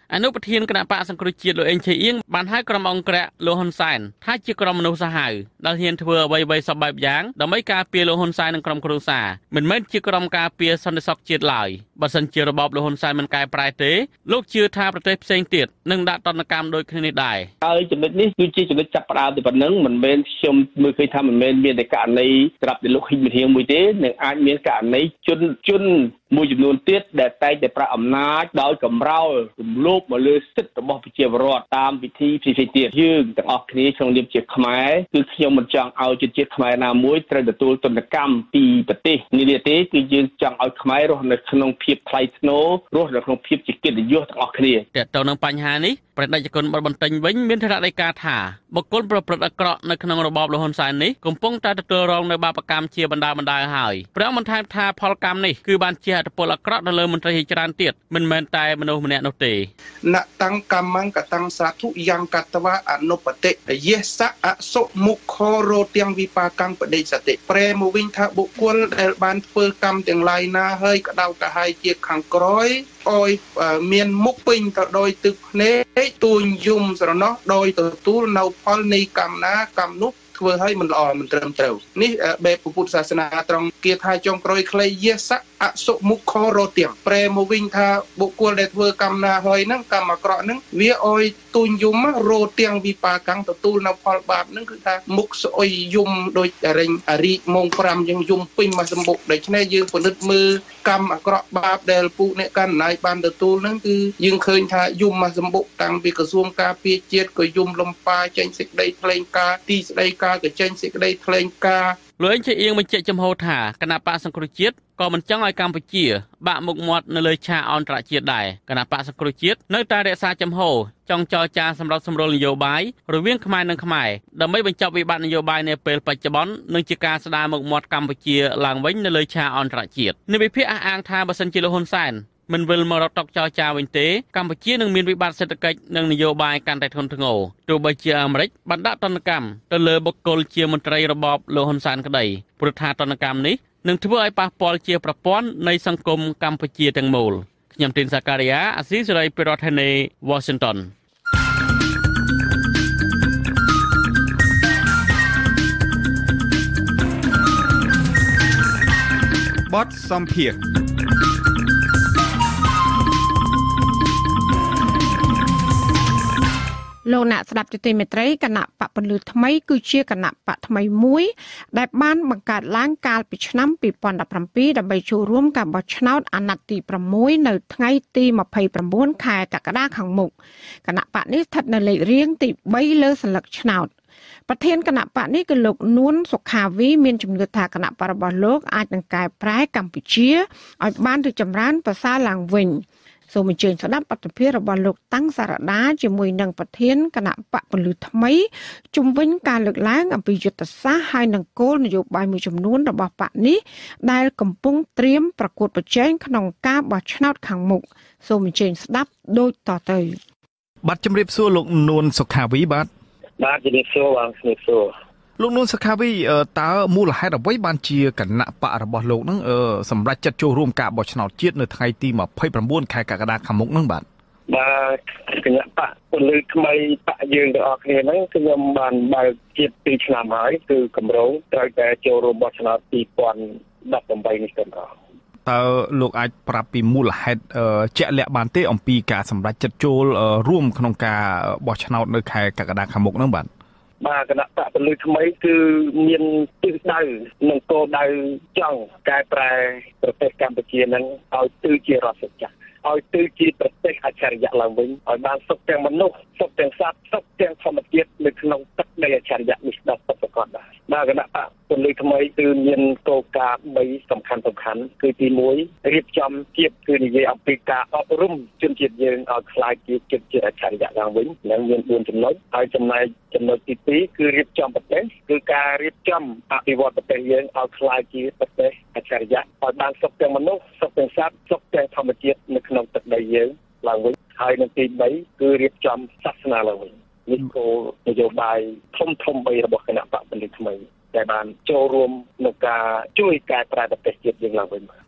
អនុប្រធានគណៈបកសង្គ្រោះជាតិលោកអេងឆេអៀងបានហៅក្រុមអង្គរៈលោកហ៊ុនសែនថាជាក្រុមមនុស្សសាហាវដែលហ៊ានធ្វើអ្វីៗសពបែបយ៉ាងដើម្បីការពារលោកហ៊ុនសែននិងក្រុមគ្រួសារមិនមែនជាក្រុមការពារសន្តិសុខជាតិឡើយបើសិនជារបបលោកហ៊ុនសែនមិនកែប្រែទេលោកជឿថាប្រទេសផ្សេងទៀតនឹងដាក់ទណ្ឌកម្មដូចគ្នានេះដែរហើយចំណុចនេះគឺជាចំណុចចាប់ផ្ដើមតែប៉ុណ្ណឹងមិនមែនខ្ញុំមើលឃើញថាមិនមែនមានតែករណីស្រាប់តែលោកហ៊ីមរៀងមួយទេនឹងអាចមានករណីជនជនមួយចំនួនទៀតដែលតែងតែប្រាក់អំណាចដោយកំរោលរំលោភមកលើសិទ្ធិរបស់ប្រជាពលរដ្ឋតាមវិធីផ្សេងៗទៀតយើងទាំងអស់គ្នាក្នុងនាមជាខ្មែរគឺខ្ញុំមិនចង់ឲ្យជនជាតិខ្មែរណាមួយត្រូវទទួលទណ្ឌកម្មពីប្រទេសនេះទេគឺយើងចង់ឲ្យខ្មែររស់នៅក្នុងភាពថ្លៃថ្នូររស់នៅក្នុងភាពជាកិត្តិយសទាំងអស់គ្នាតើតើនឹងបញ្ហានេះប្រតិជនបបន្ទិញវិញមានថ្នាក់ដីកាថាបុគ្គលប្រព្រឹត្តអាក្រក់នៅក្នុងរបបលហ៊ុនសែននេះកំពុងតែទទួលរងនៅបាបកម្មជាបណ្ដាបណ្ដាហើយព្រះបានថែមថាផលកម្មនេះគឺបានជាអត្តពលអាក្រក់ទៅលើមន្ត្រីជាច្រើនទៀតមិនមែនតែមនុស្សម្នាក់នោះទេណតាំងកម្មង្កតាំងសាធុយ៉ាងកតវៈអនុបតិយេសៈអសុមុខរោទាំងវិបាកម្មបដិសតិប្រែមកវិញថាបុគ្គលដែលបានធ្វើកម្មទាំងឡាយណាហើយក្តៅកាហាយជាខាងក្រោយអោយមានមុខពេញទៅដោយទឹកភ្នែកទួញយំស្រណោះដោយទទួលនៅផលនៃកម្មណាកម្មនោះធ្វើឲ្យមិនល្អមិនត្រឹមត្រូវនេះបែបពុទ្ធសាសនាត្រង់គេថាចុងក្រោយខ្លីយេសៈអសុមុខរោទាំងប្រែមកវិញថាបុគ្គលដែលធ្វើកម្មណាហើយហ្នឹងកម្មអាក្រក់ហ្នឹងវាអោយទួញយំរោទាំងវិបាកੰទទួលនៅផលបាបហ្នឹងគឺថាមុខស្អុយយំដូចរិញអរិម៉ោងប្រាំយ៉ាងយំពេញមកសម្បុកដូច្នេះយើងពិនិត្យមើលកម្មអាក្រក់បាបដែលពួកអ្នកកណ្ដាលបានទទួលហ្នឹងគឺយើងឃើញថាយំមកសម្បុកតាំងពីក្រសួងការពារជាតិក៏យំលំប៉ាចេញសេចក្តីថ្លែងការណ៍ទីស្តីការក៏ចេញសេចក្តីថ្លែងការណ៍លោកអេងឆេអៀងបញ្ជាក់ចំហថាគណៈបកសង្គ្រោះជាតិក៏មិនចង់ឲ្យកម្ពុជាបាក់មុខមាត់នៅលើឆាកអន្តរជាតិដែរគណៈបកសង្គ្រោះជាតិនៅតែរក្សាចំហចង់ចរចាសម្រាប់សម្រួលនយោបាយរវាងខ្មែរនិងខ្មែរដើម្បីបញ្ចប់វិបត្តិនយោបាយនាពេលបច្ចុប្បន្ននិងជាការស្ដារមុខមាត់កម្ពុជាឡើងវិញនៅលើឆាកអន្តរជាតិនេះវិភាគអះអាងថាបើសិនជាលោកហ៊ុនសែនមិនវិលមករកតុចរចាវិញទេកម្ពុជានឹងមានវិបត្តិសេដ្ឋកិច្ចនិងនយោបាយកាន់តែធ្ងន់ធ្ងរទោះបីជាអាមេរិកបានដាក់ទណ្ឌកម្មទៅលើបុគ្គលជាមន្ត្រីរបបលោកហ៊ុនសែនក្តីព្រោះថាទណ្ឌកម្មនេះនឹងធ្វើឲ្យប៉ះពាល់ជាប្រព័ន្ធនៃសង្គមកម្ពុជាទាំងមូលខ្ញុំទីនសាការីយ៉ាអាស៊ីសេរីពីរដ្ឋធានី Washington បទសម្ភារលោកអ្នកស្ដាប់ទស្សនិកមេត្រីគណៈបកពលឺថ្មីគឺជាគណៈបកថ្មីមួយដែលបានបង្កើតឡើងកាលពីឆ្នាំពីរពាន់ដប់ប្រាំពីរដើម្បីចូលរួមការបោះឆ្នោតអាណត្តិទីប្រាំមួយនៅថ្ងៃទីម្ភៃប្រាំបួនខែកក្កដាខាងមុខគណៈបកនេះស្ថិតនៅលេខរៀងទីបីលើសន្លឹកឆ្នោតប្រធានគណៈបកនេះគឺលោកនួនសុខាវីមានជំនឿថាគណៈបករបស់លោកអាចនឹងកែប្រែកម្ពុជាឲ្យបានទៅចម្រើនប្រសើរឡើងវិញសូមអញ្ជើញស្ដាប់បទសម្ភាសន៍របស់លោកតាំងសារដាជាមួយនឹងប្រធានគណៈបកពលឺថ្មីជុំវិញការលើកឡើងអំពីយុទ្ធសាស្ត្រហើយនឹងគោលនយោបាយមួយចំនួនរបស់បកនេះដែលកំពុងត្រៀមប្រកួតប្រជែងក្នុងការបោះឆ្នោតខាងមុខសូមអញ្ជើញស្ដាប់ដូចតទៅបាទជំរាបសួរលោកនួនសុខាវីបាទបាទជំរាបសួរបងជំរាបសួរលោកនួនសុខាវីតើមូលហេតុអ្វីបានជាគណៈបករបស់លោកនឹងសម្រាប់ចាត់ចូលរួមការបោះឆ្នោតជាតិនៅថ្ងៃទីម្ភៃប្រាំបួនខែកក្កដាខាងមុខនឹងបាទបាទគណៈបកពលឺថ្មីបកយើងទាំងអស់គ្នាហ្នឹងខ្ញុំបានបើកជាតិពីរឆ្នាំហើយគឺកម្រងត្រូវតែចូលរួមបោះឆ្នោតពីរពាន់ដប់ប្រាំបីនេះទៅដល់តើលោកអាចប្រាប់ពីមូលហេតុជាក់លាក់បានទេអំពីការសម្រេចចិត្តចូលរួមក្នុងការបោះឆ្នោតនៅខែកក្កដាខាងមុខហ្នឹងបាទបាទគណៈបកពលឺថ្មីគឺមានទិសដៅនិងគោលដៅចង់កែប្រែប្រទេសកម្ពុជានឹងឲ្យទៅជារដ្ឋសច្ចៈឲ្យទៅជាប្រទេសអច្ឆរិយៈឡើងវិញឲ្យបានសុខទាំងមនុស្សសុខទាំងសត្វសុខទាំងធម្មជាតិនៅក្នុងទឹកដីអច្ឆរិយៈនេះដល់ពិតប្រាកដដែរបាទគណៈបកពលឺថ្មីគឺមានគោលការណ៍បីសំខាន់សំខាន់គឺទីមួយរៀបចំជាតិគឺនិយាយអំពីការអប់រំជនជាតិយើងឲ្យខ្លាយជាជនជាតិអច្ឆរិយៈឡើងវិញនិងមានបួនចំណុចហើយចំណែកចំណុចទីពីរគឺរៀបចំប្រទេសគឺការរៀបចំអភិវឌ្ឍប្រទេសយើងឲ្យខ្លាយជាប្រទេសអច្ឆរិយៈឲ្យបានសុខទាំងមនុស្សសុខទាំងសត្វសុខទាំងធម្មជាតិនៅក្នុងទឹកដីយើងឡើងវិញហើយនៅទីបីគឺរៀបចំសាសនាឡើងវិញនេះគោលនយោបាយធំធំបីរបស់គណៈបកពលឺថ្មីដែលបានចូលរួមក្នុងការជួយកែប្រែប្រទេសជាតិយើងឡើងវិញ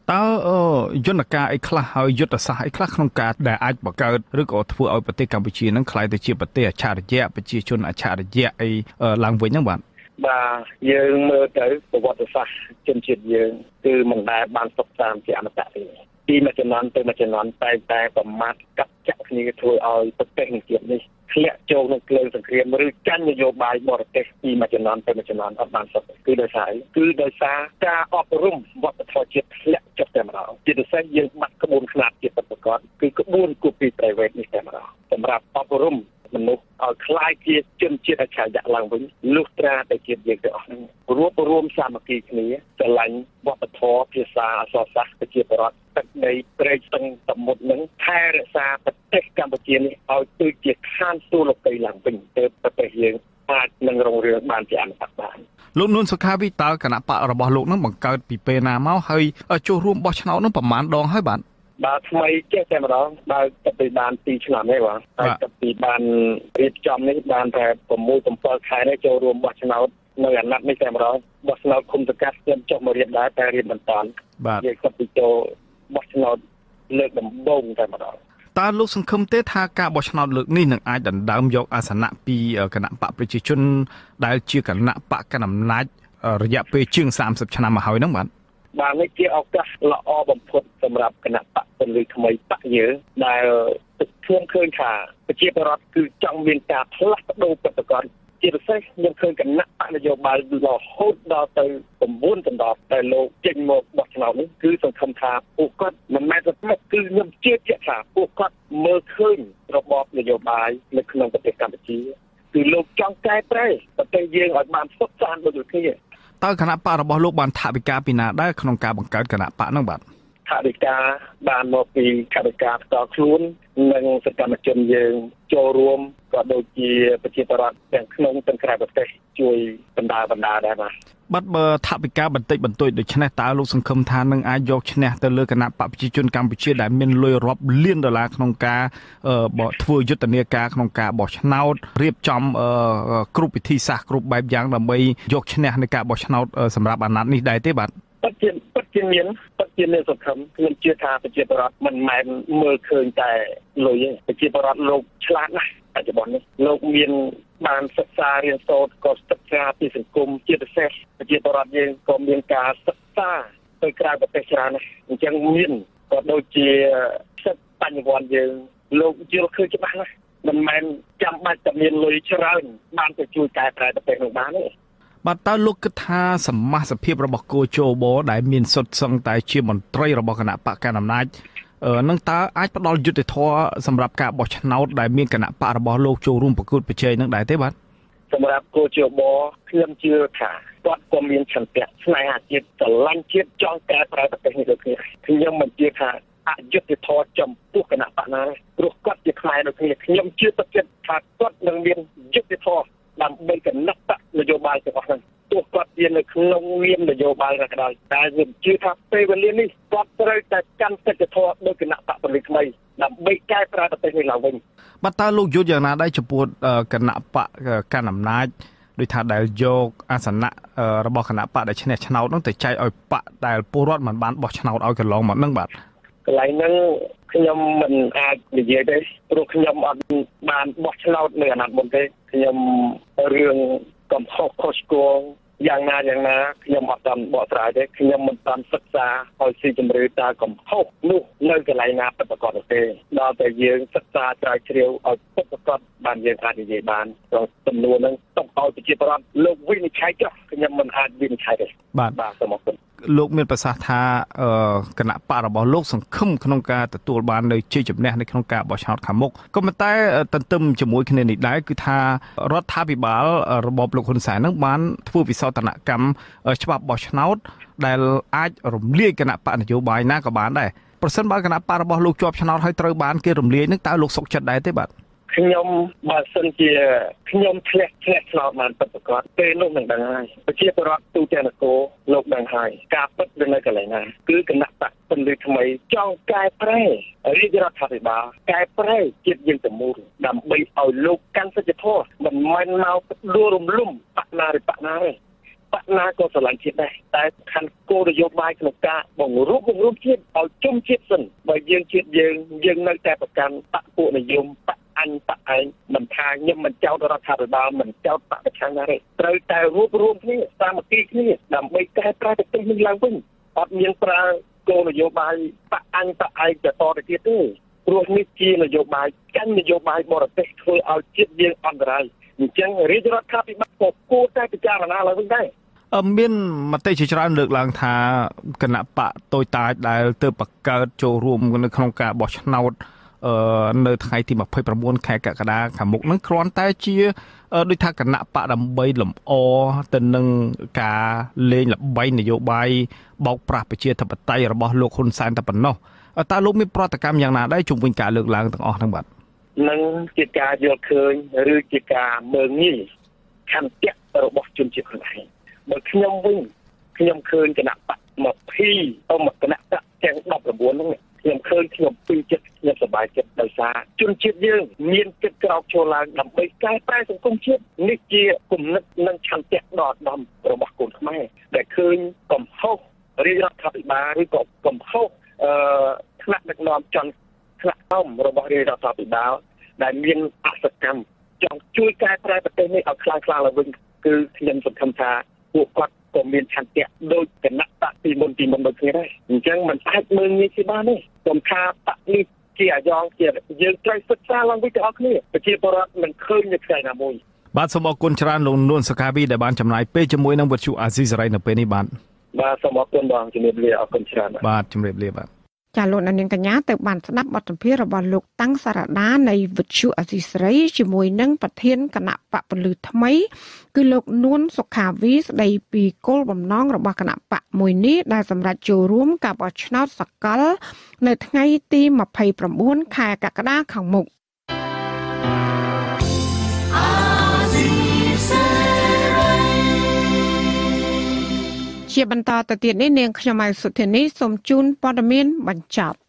តើយន្តការអីខ្លះហើយយុទ្ធសាស្ត្រអីខ្លះក្នុងការដែលអាចបង្កើតឬក៏ធ្វើឲ្យប្រទេសកម្ពុជានឹងក្លាយទៅជាប្រទេសអច្ឆរិយៈប្រជាជនអច្ឆរិយៈអីឡើងវិញហ្នឹងបាទបាទយើងមើលទៅប្រវត្តិសាស្ត្រជនជាតិយើងគឺមិនដែលបានសុខសាន្តជាអមតៈទេពីមួយជំនាន់ទៅមួយជំនាន់តែតែប្រមាថកាត់ចាក់គ្នាធ្វើឲ្យប្រទេសនេះជាតិនេះធ្លាក់ចូលក្នុងក្លឹងសង្គ្រាមឬចាញ់នយោបាយបរទេសពីមួយជំនាន់ទៅមួយជំនាន់អត់បានសុខគឺដោយសារគឺដោយសារការអប់រំវប្បធម៌ជាតិធ្លាក់ចុះតែម្ដងជាពិសេសយើងបាត់ក្បួនខ្នាតជាតិពិតប្រាកដគឺក្បួនគូពី private នេះតែម្ដងសម្រាប់អប់រំមនុស្សឲ្យคล้ายជាជនជាតិអច្ឆរិយៈឡើងវិញលុះត្រាតែជាតិយើងទាំងអស់ហ្នឹងរួបរวมសាមគ្គីគ្នាស្រឡាញ់វប្បធម៌ភាសាអក្សរសាស្ត្រប្រជាពលរដ្ឋទឹកដីព្រែកស្ទឹងសមុទ្រហ្នឹងថែរក្សាប្រទេសកម្ពុជានេះឲ្យទៅជាឋានសួគ៌លោកីឡើងវិញទៅប្រទេសយើងអាចនឹងរុងរឿងបានជាអមតៈបានលោកនួនសុខាវិតើគណៈបករបស់លោកនឹងបង្កើតពីពេលណាមកហើយចូលរួមបោះឆ្នោតនឹងប្រមាណដងហើយបាទបាទថ្មីចេះតែម្ដងបើទៅពីបានពីរឆ្នាំទេបាទហើយទៅពីបានរៀបចំនេះបានតែ6 7ខែនេះចូលរួមបោះឆ្នោតនៅអាណត្តិនេះតែម្ដងបោះឆ្នោតគុំសកាត់ខ្ញុំចុះមករៀបដែរតែរៀបមិនតាន់បាទយើងទៅពីចូលបោះឆ្នោតលើកដំបូងតែម្ដងតើលោកសង្ឃឹមទេថាការបោះឆ្នោតលើកនេះនឹងអាចដណ្ដើមយកអាសនៈពីគណៈបកប្រជាជនដែលជាគណៈបកកណ្ដាលអំណាចរយៈពេលជាងសាមសិបឆ្នាំមកហើយហ្នឹងបាទបាទនេះជាឱកាសល្អបំផុតសម្រាប់គណៈបកពលិថ្មីបកយើងដែលខ្ញុំឃើញថាប្រជាពលរដ្ឋគឺចង់មានការផ្លាស់ប្ដូរប្រតិកម្មជាពិសេសខ្ញុំឃើញគណៈបកនយោបាយរហូតដល់ទៅ9ដណ្ដប់តែលោកចេញមកបោះឆ្នោតនេះគឺសង្ឃឹមថាពួកគាត់មិនមែនតែគឺខ្ញុំជឿជាក់ថាពួកគាត់មើលឃើញរបបនយោបាយនៅក្នុងប្រទេសកម្ពុជាគឺលោកចង់កែប្រែប្រទេសយើងឲ្យបានសុខសាន្តដូចគ្នាតើគណៈបករបស់លោកបានថវិកាពីណាដែរក្នុងការបង្កើតគណៈបកហ្នឹងបាទថវិកាបានមកពីថវិកាផ្ទាល់ខ្លួននិងសកម្មជនយើងចូលរួមក៏ដូចជាប្រជាពលរដ្ឋទាំងក្នុងទាំងក្រៅប្រទេសជួយបណ្ដាបណ្ដាដែរបាទបាត់បើថវិកាបន្តិចបន្តួចដូច្នេះតើលោកសង្ឃឹមថានឹងអាចយកឈ្នះទៅលើគណៈបកប្រជាជនកម្ពុជាដែលមានលុយរាប់លានដុល្លារក្នុងការធ្វើយុទ្ធនាការក្នុងការបោះឆ្នោតរៀបចំគ្រប់វិធីសាស្ត្រគ្រប់បែបយ៉ាងដើម្បីយកឈ្នះในការបោះឆ្នោតសម្រាប់អាណត្តិនេះដែរទេបាទពិតជាពិតជាមានពិតជាមានសង្ឃឹមខ្ញុំជឿថាប្រជាពលរដ្ឋមិនមែនមើលឃើញតែលុយទេប្រជាពលរដ្ឋលោកឆ្លាតណាស់បច្ចុប្បន្ននេះលោកមានបានសិក្សារៀនសូត្រក៏សិក្សាពីសង្គមជាពិសេសប្រជាពលរដ្ឋយើងក៏មានការសិក្សាទៅក្រៅប្រទេសច្រើនណាស់អញ្ចឹងមានក៏ដូចជាសិទ្ធិបញ្ញវន្តយើងលោកយល់ឃើញច្បាស់ណាស់មិនមែនចាំបាច់តែមានលុយច្រើនបានទៅជួយកែប្រែប្រទេសនោះបានទេបាទតើលោកគិតថាសមាជិកភាពរបស់គូជបដែលមានសុទ្ធសឹងតែជាមន្ត្រីរបស់គណៈបកកណ្ដាលអំណាចនឹងតើអាចផ្ដល់យុត្តិធម៌សម្រាប់ការបោះឆ្នោតដែលមានគណៈបករបស់លោកចូលរួមប្រកួតប្រជែងនឹងដែរទេបាទសម្រាប់គូជបខ្ញុំជឿថាគាត់ក៏មានឆន្ទៈស្នេហាជាតិស្រឡាញ់ជាតិចង់កែប្រែប្រទេសនេះដូចគ្នាខ្ញុំមិនជឿថាអយុត្តិធម៌ចំពោះគណៈបកណាទេព្រោះគាត់ជាខ្មែរដូចគ្នាខ្ញុំជឿពិតជាថាគាត់នឹងមានយុត្តិធម៌ដើម្បីគណៈបកនយោបាយទាំងអស់ហ្នឹងទោះគាត់ជានៅក្នុងនាមនយោបាយក៏ដោយតែខ្ញុំជឿថាពេលវេលានេះគាត់ត្រូវតែកាន់សិទ្ធិធម៌ដោយគណៈបកពលិថ្មីដើម្បីកែប្រែប្រទេសនេះឡើងវិញបាទតើលោកយល់យ៉ាងណាដែរចំពោះគណៈបកកណ្ដាលអំណាចដោយថាដែលយកអាសនៈរបស់គណៈបកដែលឈ្នះឆ្នោតនោះទៅចែកឲ្យបកដែលពលរដ្ឋមិនបានបោះឆ្នោតឲ្យកន្លងមកហ្នឹងបាទកន្លែងហ្នឹងខ្ញុំមិនអាចនិយាយទេព្រោះខ្ញុំអត់បានបោះឆ្នោតនៅអាណត្តិមុនទេខ្ញុំរឿងកំហុសខុសឆ្គងយ៉ាងណាយ៉ាងណាខ្ញុំអត់តាមបកស្រាយទេខ្ញុំមិនតាមសិក្សាឲ្យស៊ីជម្រៅតើកំហុសនោះនៅកន្លែងណាពិតប្រាកដទេដល់តែយើងសិក្សាស្រាវជ្រាវឲ្យពិតប្រាកដបានយើងអាចនិយាយបានក្នុងចំនួនហ្នឹងទុកឲ្យប្រជាពលរដ្ឋលោកវិនិច្ឆ័យចុះខ្ញុំមិនអាចវិនិច្ឆ័យទេបាទបាទសូមអរគុណលោកមានប្រសាសន៍ថាគណៈបករបស់លោកសង្ឃឹមក្នុងការទទួលបាននៅជ័យជំនះនៅក្នុងការបោះឆ្នោតខាងមុខក៏ប៉ុន្តែទន្ទឹមជាមួយគ្នានេះដែរគឺថារដ្ឋាភិបាលរបបលោកហ៊ុនសែននឹងបានធ្វើវិសោធនកម្មច្បាប់បោះឆ្នោតដែលអាចរំលាយគណៈបកនយោបាយណាក៏បានដែរប្រសិនបើគណៈបករបស់លោកជាប់ឆ្នោតហើយត្រូវបានគេរំលាយនឹងតើលោកសុខចិត្តដែរទេបាទខ្ញុំបើសិនជាខ្ញុំធ្លាក់ធ្លាក់ឆ្នោតបានពិតប្រាកដពេលនោះនឹងដឹងហើយប្រជាពលរដ្ឋទូទាំងនគរលោកដឹងហើយការពិតវានៅកន្លែងណាគឺគណៈបកពលិថ្មីចង់កែប្រែរាជរដ្ឋាភិបាលកែប្រែជាតិយើងទៅមូលដើម្បីឲ្យលោកកាន់សិទ្ធិធម៌មិនមែនមកដួលរំលំបកណាឬបកណាទេបកណាក៏ស្រឡាញ់ជាតិដែរតែខាងគោលនយោបាយក្នុងការបង្រួបបង្រួមជាតិឲ្យជុំជាតិសិនបើយើងជាតិយើងយើងនៅតែប្រកាន់បកពួកនិយមបកអញបកឯងមិនថាខ្ញុំមិនចោទរដ្ឋាភិបាលមិនចោទបកប្រឆាំងណាទេត្រូវតែរួបរวมគ្នាសាមគ្គីគ្នាដើម្បីកែប្រែប្រទេសនេះឡើងវិញអត់មានប្រើគោលនយោបាយបកអញបកឯងទៅតទៅទៀតទេព្រោះនេះជានយោបាយកាន់នយោបាយបរទេសធ្វើឲ្យជាតិយើងអន្តរាយអញ្ចឹងរាជរដ្ឋាភិបាលក៏គួរតែពិចារណាឡើងវិញដែរមានមតិជាច្រើនលើកឡើងថាគណៈបកតូចតាចដែលទើបបង្កើតចូលរួមនៅក្នុងការបោះឆ្នោតនៅថ្ងៃទីម្ភៃប្រាំបួនខែកក្កដាខាងមុខនឹងគ្រាន់តែជាដូចថាគណៈបកដើម្បីលម្អទៅនឹងការលេងល្បែងនយោបាយបោកប្រាស់ប្រជាធិបតេយ្យរបស់លោកហ៊ុនសែនតែប៉ុណ្ណោះតើលោកមានប្រតិកម្មយ៉ាងណាដែរជុំវិញការលើកឡើងទាំងអស់ហ្នឹងបាទនឹងជាការយល់ឃើញឬជាការមើលងាយខន្ទៈរបស់ជនជាតិខ្លួនឯងបើខ្ញុំវិញខ្ញុំឃើញគណៈបកមកភីទៅមកគណៈបកទាំងដប់ប្រាំបួនហ្នឹងខ្ញុំឃើញខ្ញុំពេញចិត្តខ្ញុំសប្បាយចិត្តដោយសារជនជាតិយើងមានចិត្តក្រោកឈរឡើងដើម្បីកែប្រែសង្គមជាតិនេះជាគំនិតនិងឆន្ទៈដ៏ឧត្តមរបស់កូនខ្មែរដែលឃើញកំហុសរាជរដ្ឋាភិបាលឬក៏កំហុសអឺថ្នាក់ដឹកនាំចន្ទថ្នាក់ធំរបស់រាជរដ្ឋាភិបាលដែលមានអសកម្មចង់ជួយកែប្រែប្រទេសនេះឲ្យខ្លាំងក្លាឡើងវិញគឺខ្ញុំសង្ឃឹមថាពួកគាត់ក៏មានឆន្ទៈដូចគណៈបកពីមុនពីមុនដូចគ្នាដែរអញ្ចឹងមិនអាចមើលងាយជាបានទេខ្ញុំថាបកនេះជាអាយ៉ងជាយើងត្រូវសិក្សាឡើងវិញទាំងអស់គ្នាប្រជាពលរដ្ឋមិនឃើញនៅថ្ងៃណាមួយបាទសូមអរគុណច្រើនលោកនួនសុខាវីដែលបានចំណាយពេលជាមួយនឹងវិទ្យុអាស៊ីសេរីនៅពេលនេះបាទបាទសូមអរគុណបងជំរាបលាអរគុណច្រើនបាទជំរាបលាបាទចាលោកនាងកញ្ញាទៅបានស្ដាប់បទសម្ភាសន៍របស់លោកតាំងសារដានៃវិទ្យុអសីស្រីជាមួយនឹងប្រធានគណៈបកពលឺថ្មីគឺលោកនួនសុខាវីស្ដីពីគោលបំណងរបស់គណៈបកមួយនេះដែលសម្រាប់ចូលរួមការបោះឆ្នោតសកលនៅថ្ងៃទីម្ភៃប្រាំបួនខែកក្កដាខាងមុខជាបន្តទៅទៀតនេះនាងខ្ញុំម៉ៅសុធានីសូមជូនព័ត៌មានបញ្ចប់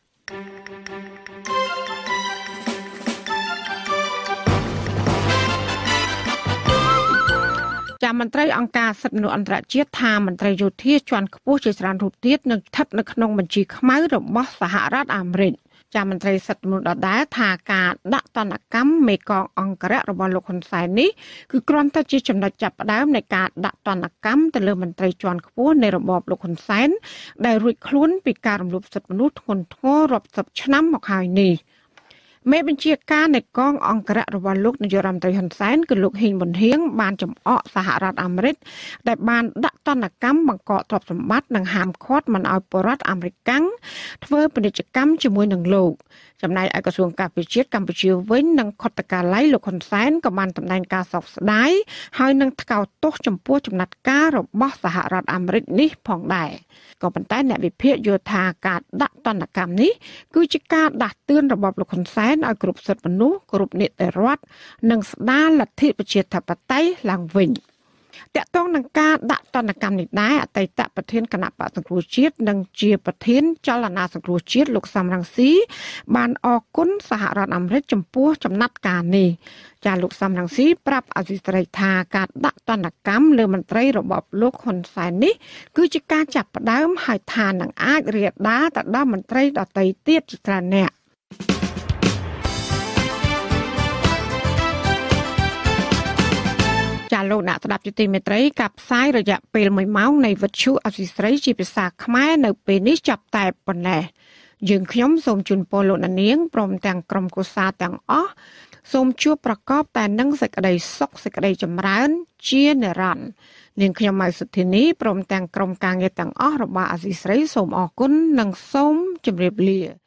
ចាមន្ត្រីអង្គការសិទ្ធិមនុស្សអន្តរជាតិថាមន្ត្រីយោធាជាន់ខ្ពស់ជាច្រើនរូបទៀតនឹងស្ថិតនៅក្នុងបញ្ជីខ្មៅរបស់សហរដ្ឋអាមេរិកចាមន្ត្រីសិទ្ធិមនុស្សដដែលថាការដាក់ទណ្ឌកម្មមេកងអង្គរៈរបស់លោកហ៊ុនសែននេះគឺគ្រាន់តែជាចំណុចចាប់ផ្ដើមនៃការដាក់ទណ្ឌកម្មទៅលើមន្ត្រីជាន់ខ្ពស់នៃរបបលោកហ៊ុនសែនដែលរួចខ្លួនពីការរំលោភសិទ្ធិមនុស្សធ្ងន់ធ្ងររាប់សិបឆ្នាំមកហើយនេះមេបញ្ជាការនៃកងអង្គរៈរបស់លោកនាយរដ្ឋមន្ត្រីហ៊ុនសែនគឺលោកហ៊ីងប៊ុនហៀងបានចំអកសហរដ្ឋអាមេរិកដែលបានដាក់ទណ្ឌកម្មបង្កកទ្រព្យសម្បត្តិនិងហាមឃាត់មិនឲ្យពលរដ្ឋអាមេរិកកាំងធ្វើពាណិជ្ជកម្មជាមួយនឹងលោកចំណែកឯក្រសួងការពារជាតិកម្ពុជាវិញនិងខុទ្ទកាល័យលោកហ៊ុនសែនក៏បានសម្ដែងការសោកស្ដាយហើយនឹងថ្កោលទោសចំពោះចំណាត់ការរបស់សហរដ្ឋអាមេរិកនេះផងដែរក៏ប៉ុន្តែអ្នកវិភាគយល់ថាការដាក់ទណ្ឌកម្មនេះគឺជាការដាស់តឿនរបបលោកហ៊ុនសែនឲ្យគ្រប់សិទ្ធិមនុស្សគ្រប់នីតិរដ្ឋនិងស្ដារលទ្ធិប្រជាធិបតេយ្យឡើងវិញតាក់ទងនឹងការដាក់ទណ្ឌកម្មនេះដែរអតីតប្រធានគណៈបក្សសង្គ្រោះជាតិនិងជាប្រធានចលនាសង្គ្រោះជាតិលោកសំរងស៊ីបានអរគុណសហរដ្ឋអាមេរិកចំពោះចំណាត់ការនេះចាលោកសំរងស៊ីប្រាប់អសិរ័យថាការដាក់ទណ្ឌកម្មលើមន្ត្រីរបបលោកហ៊ុនសែននេះគឺជាការចាប់ផ្ដើមហើយថានឹងអាចរាលដាលទៅដល់មន្ត្រីដទៃទៀតជាច្រើនអ្នកចាលោកអ្នកស្ដាប់ជាទីមេត្រីកັບផ្សាយរយៈពេលមួយម៉ោងនៃវិទ្យុអសីស្រីជាភាសាខ្មែរនៅពេលនេះចាប់តែប៉ុណ្ណេះយើងខ្ញុំសូមជូនពរលោកអ្នកនាងព្រមទាំងក្រុមគូសាទាំងអស់សូមជួបប្រកបតែនឹងសេចក្តីសុខសេចក្តីចម្រើនជានិរន្តរ៍នាងខ្ញុំម៉ៅសុធានីព្រមទាំងក្រុមការងារទាំងអស់របស់អសីស្រីសូមអរគុណនិងសូមជម្រាបលា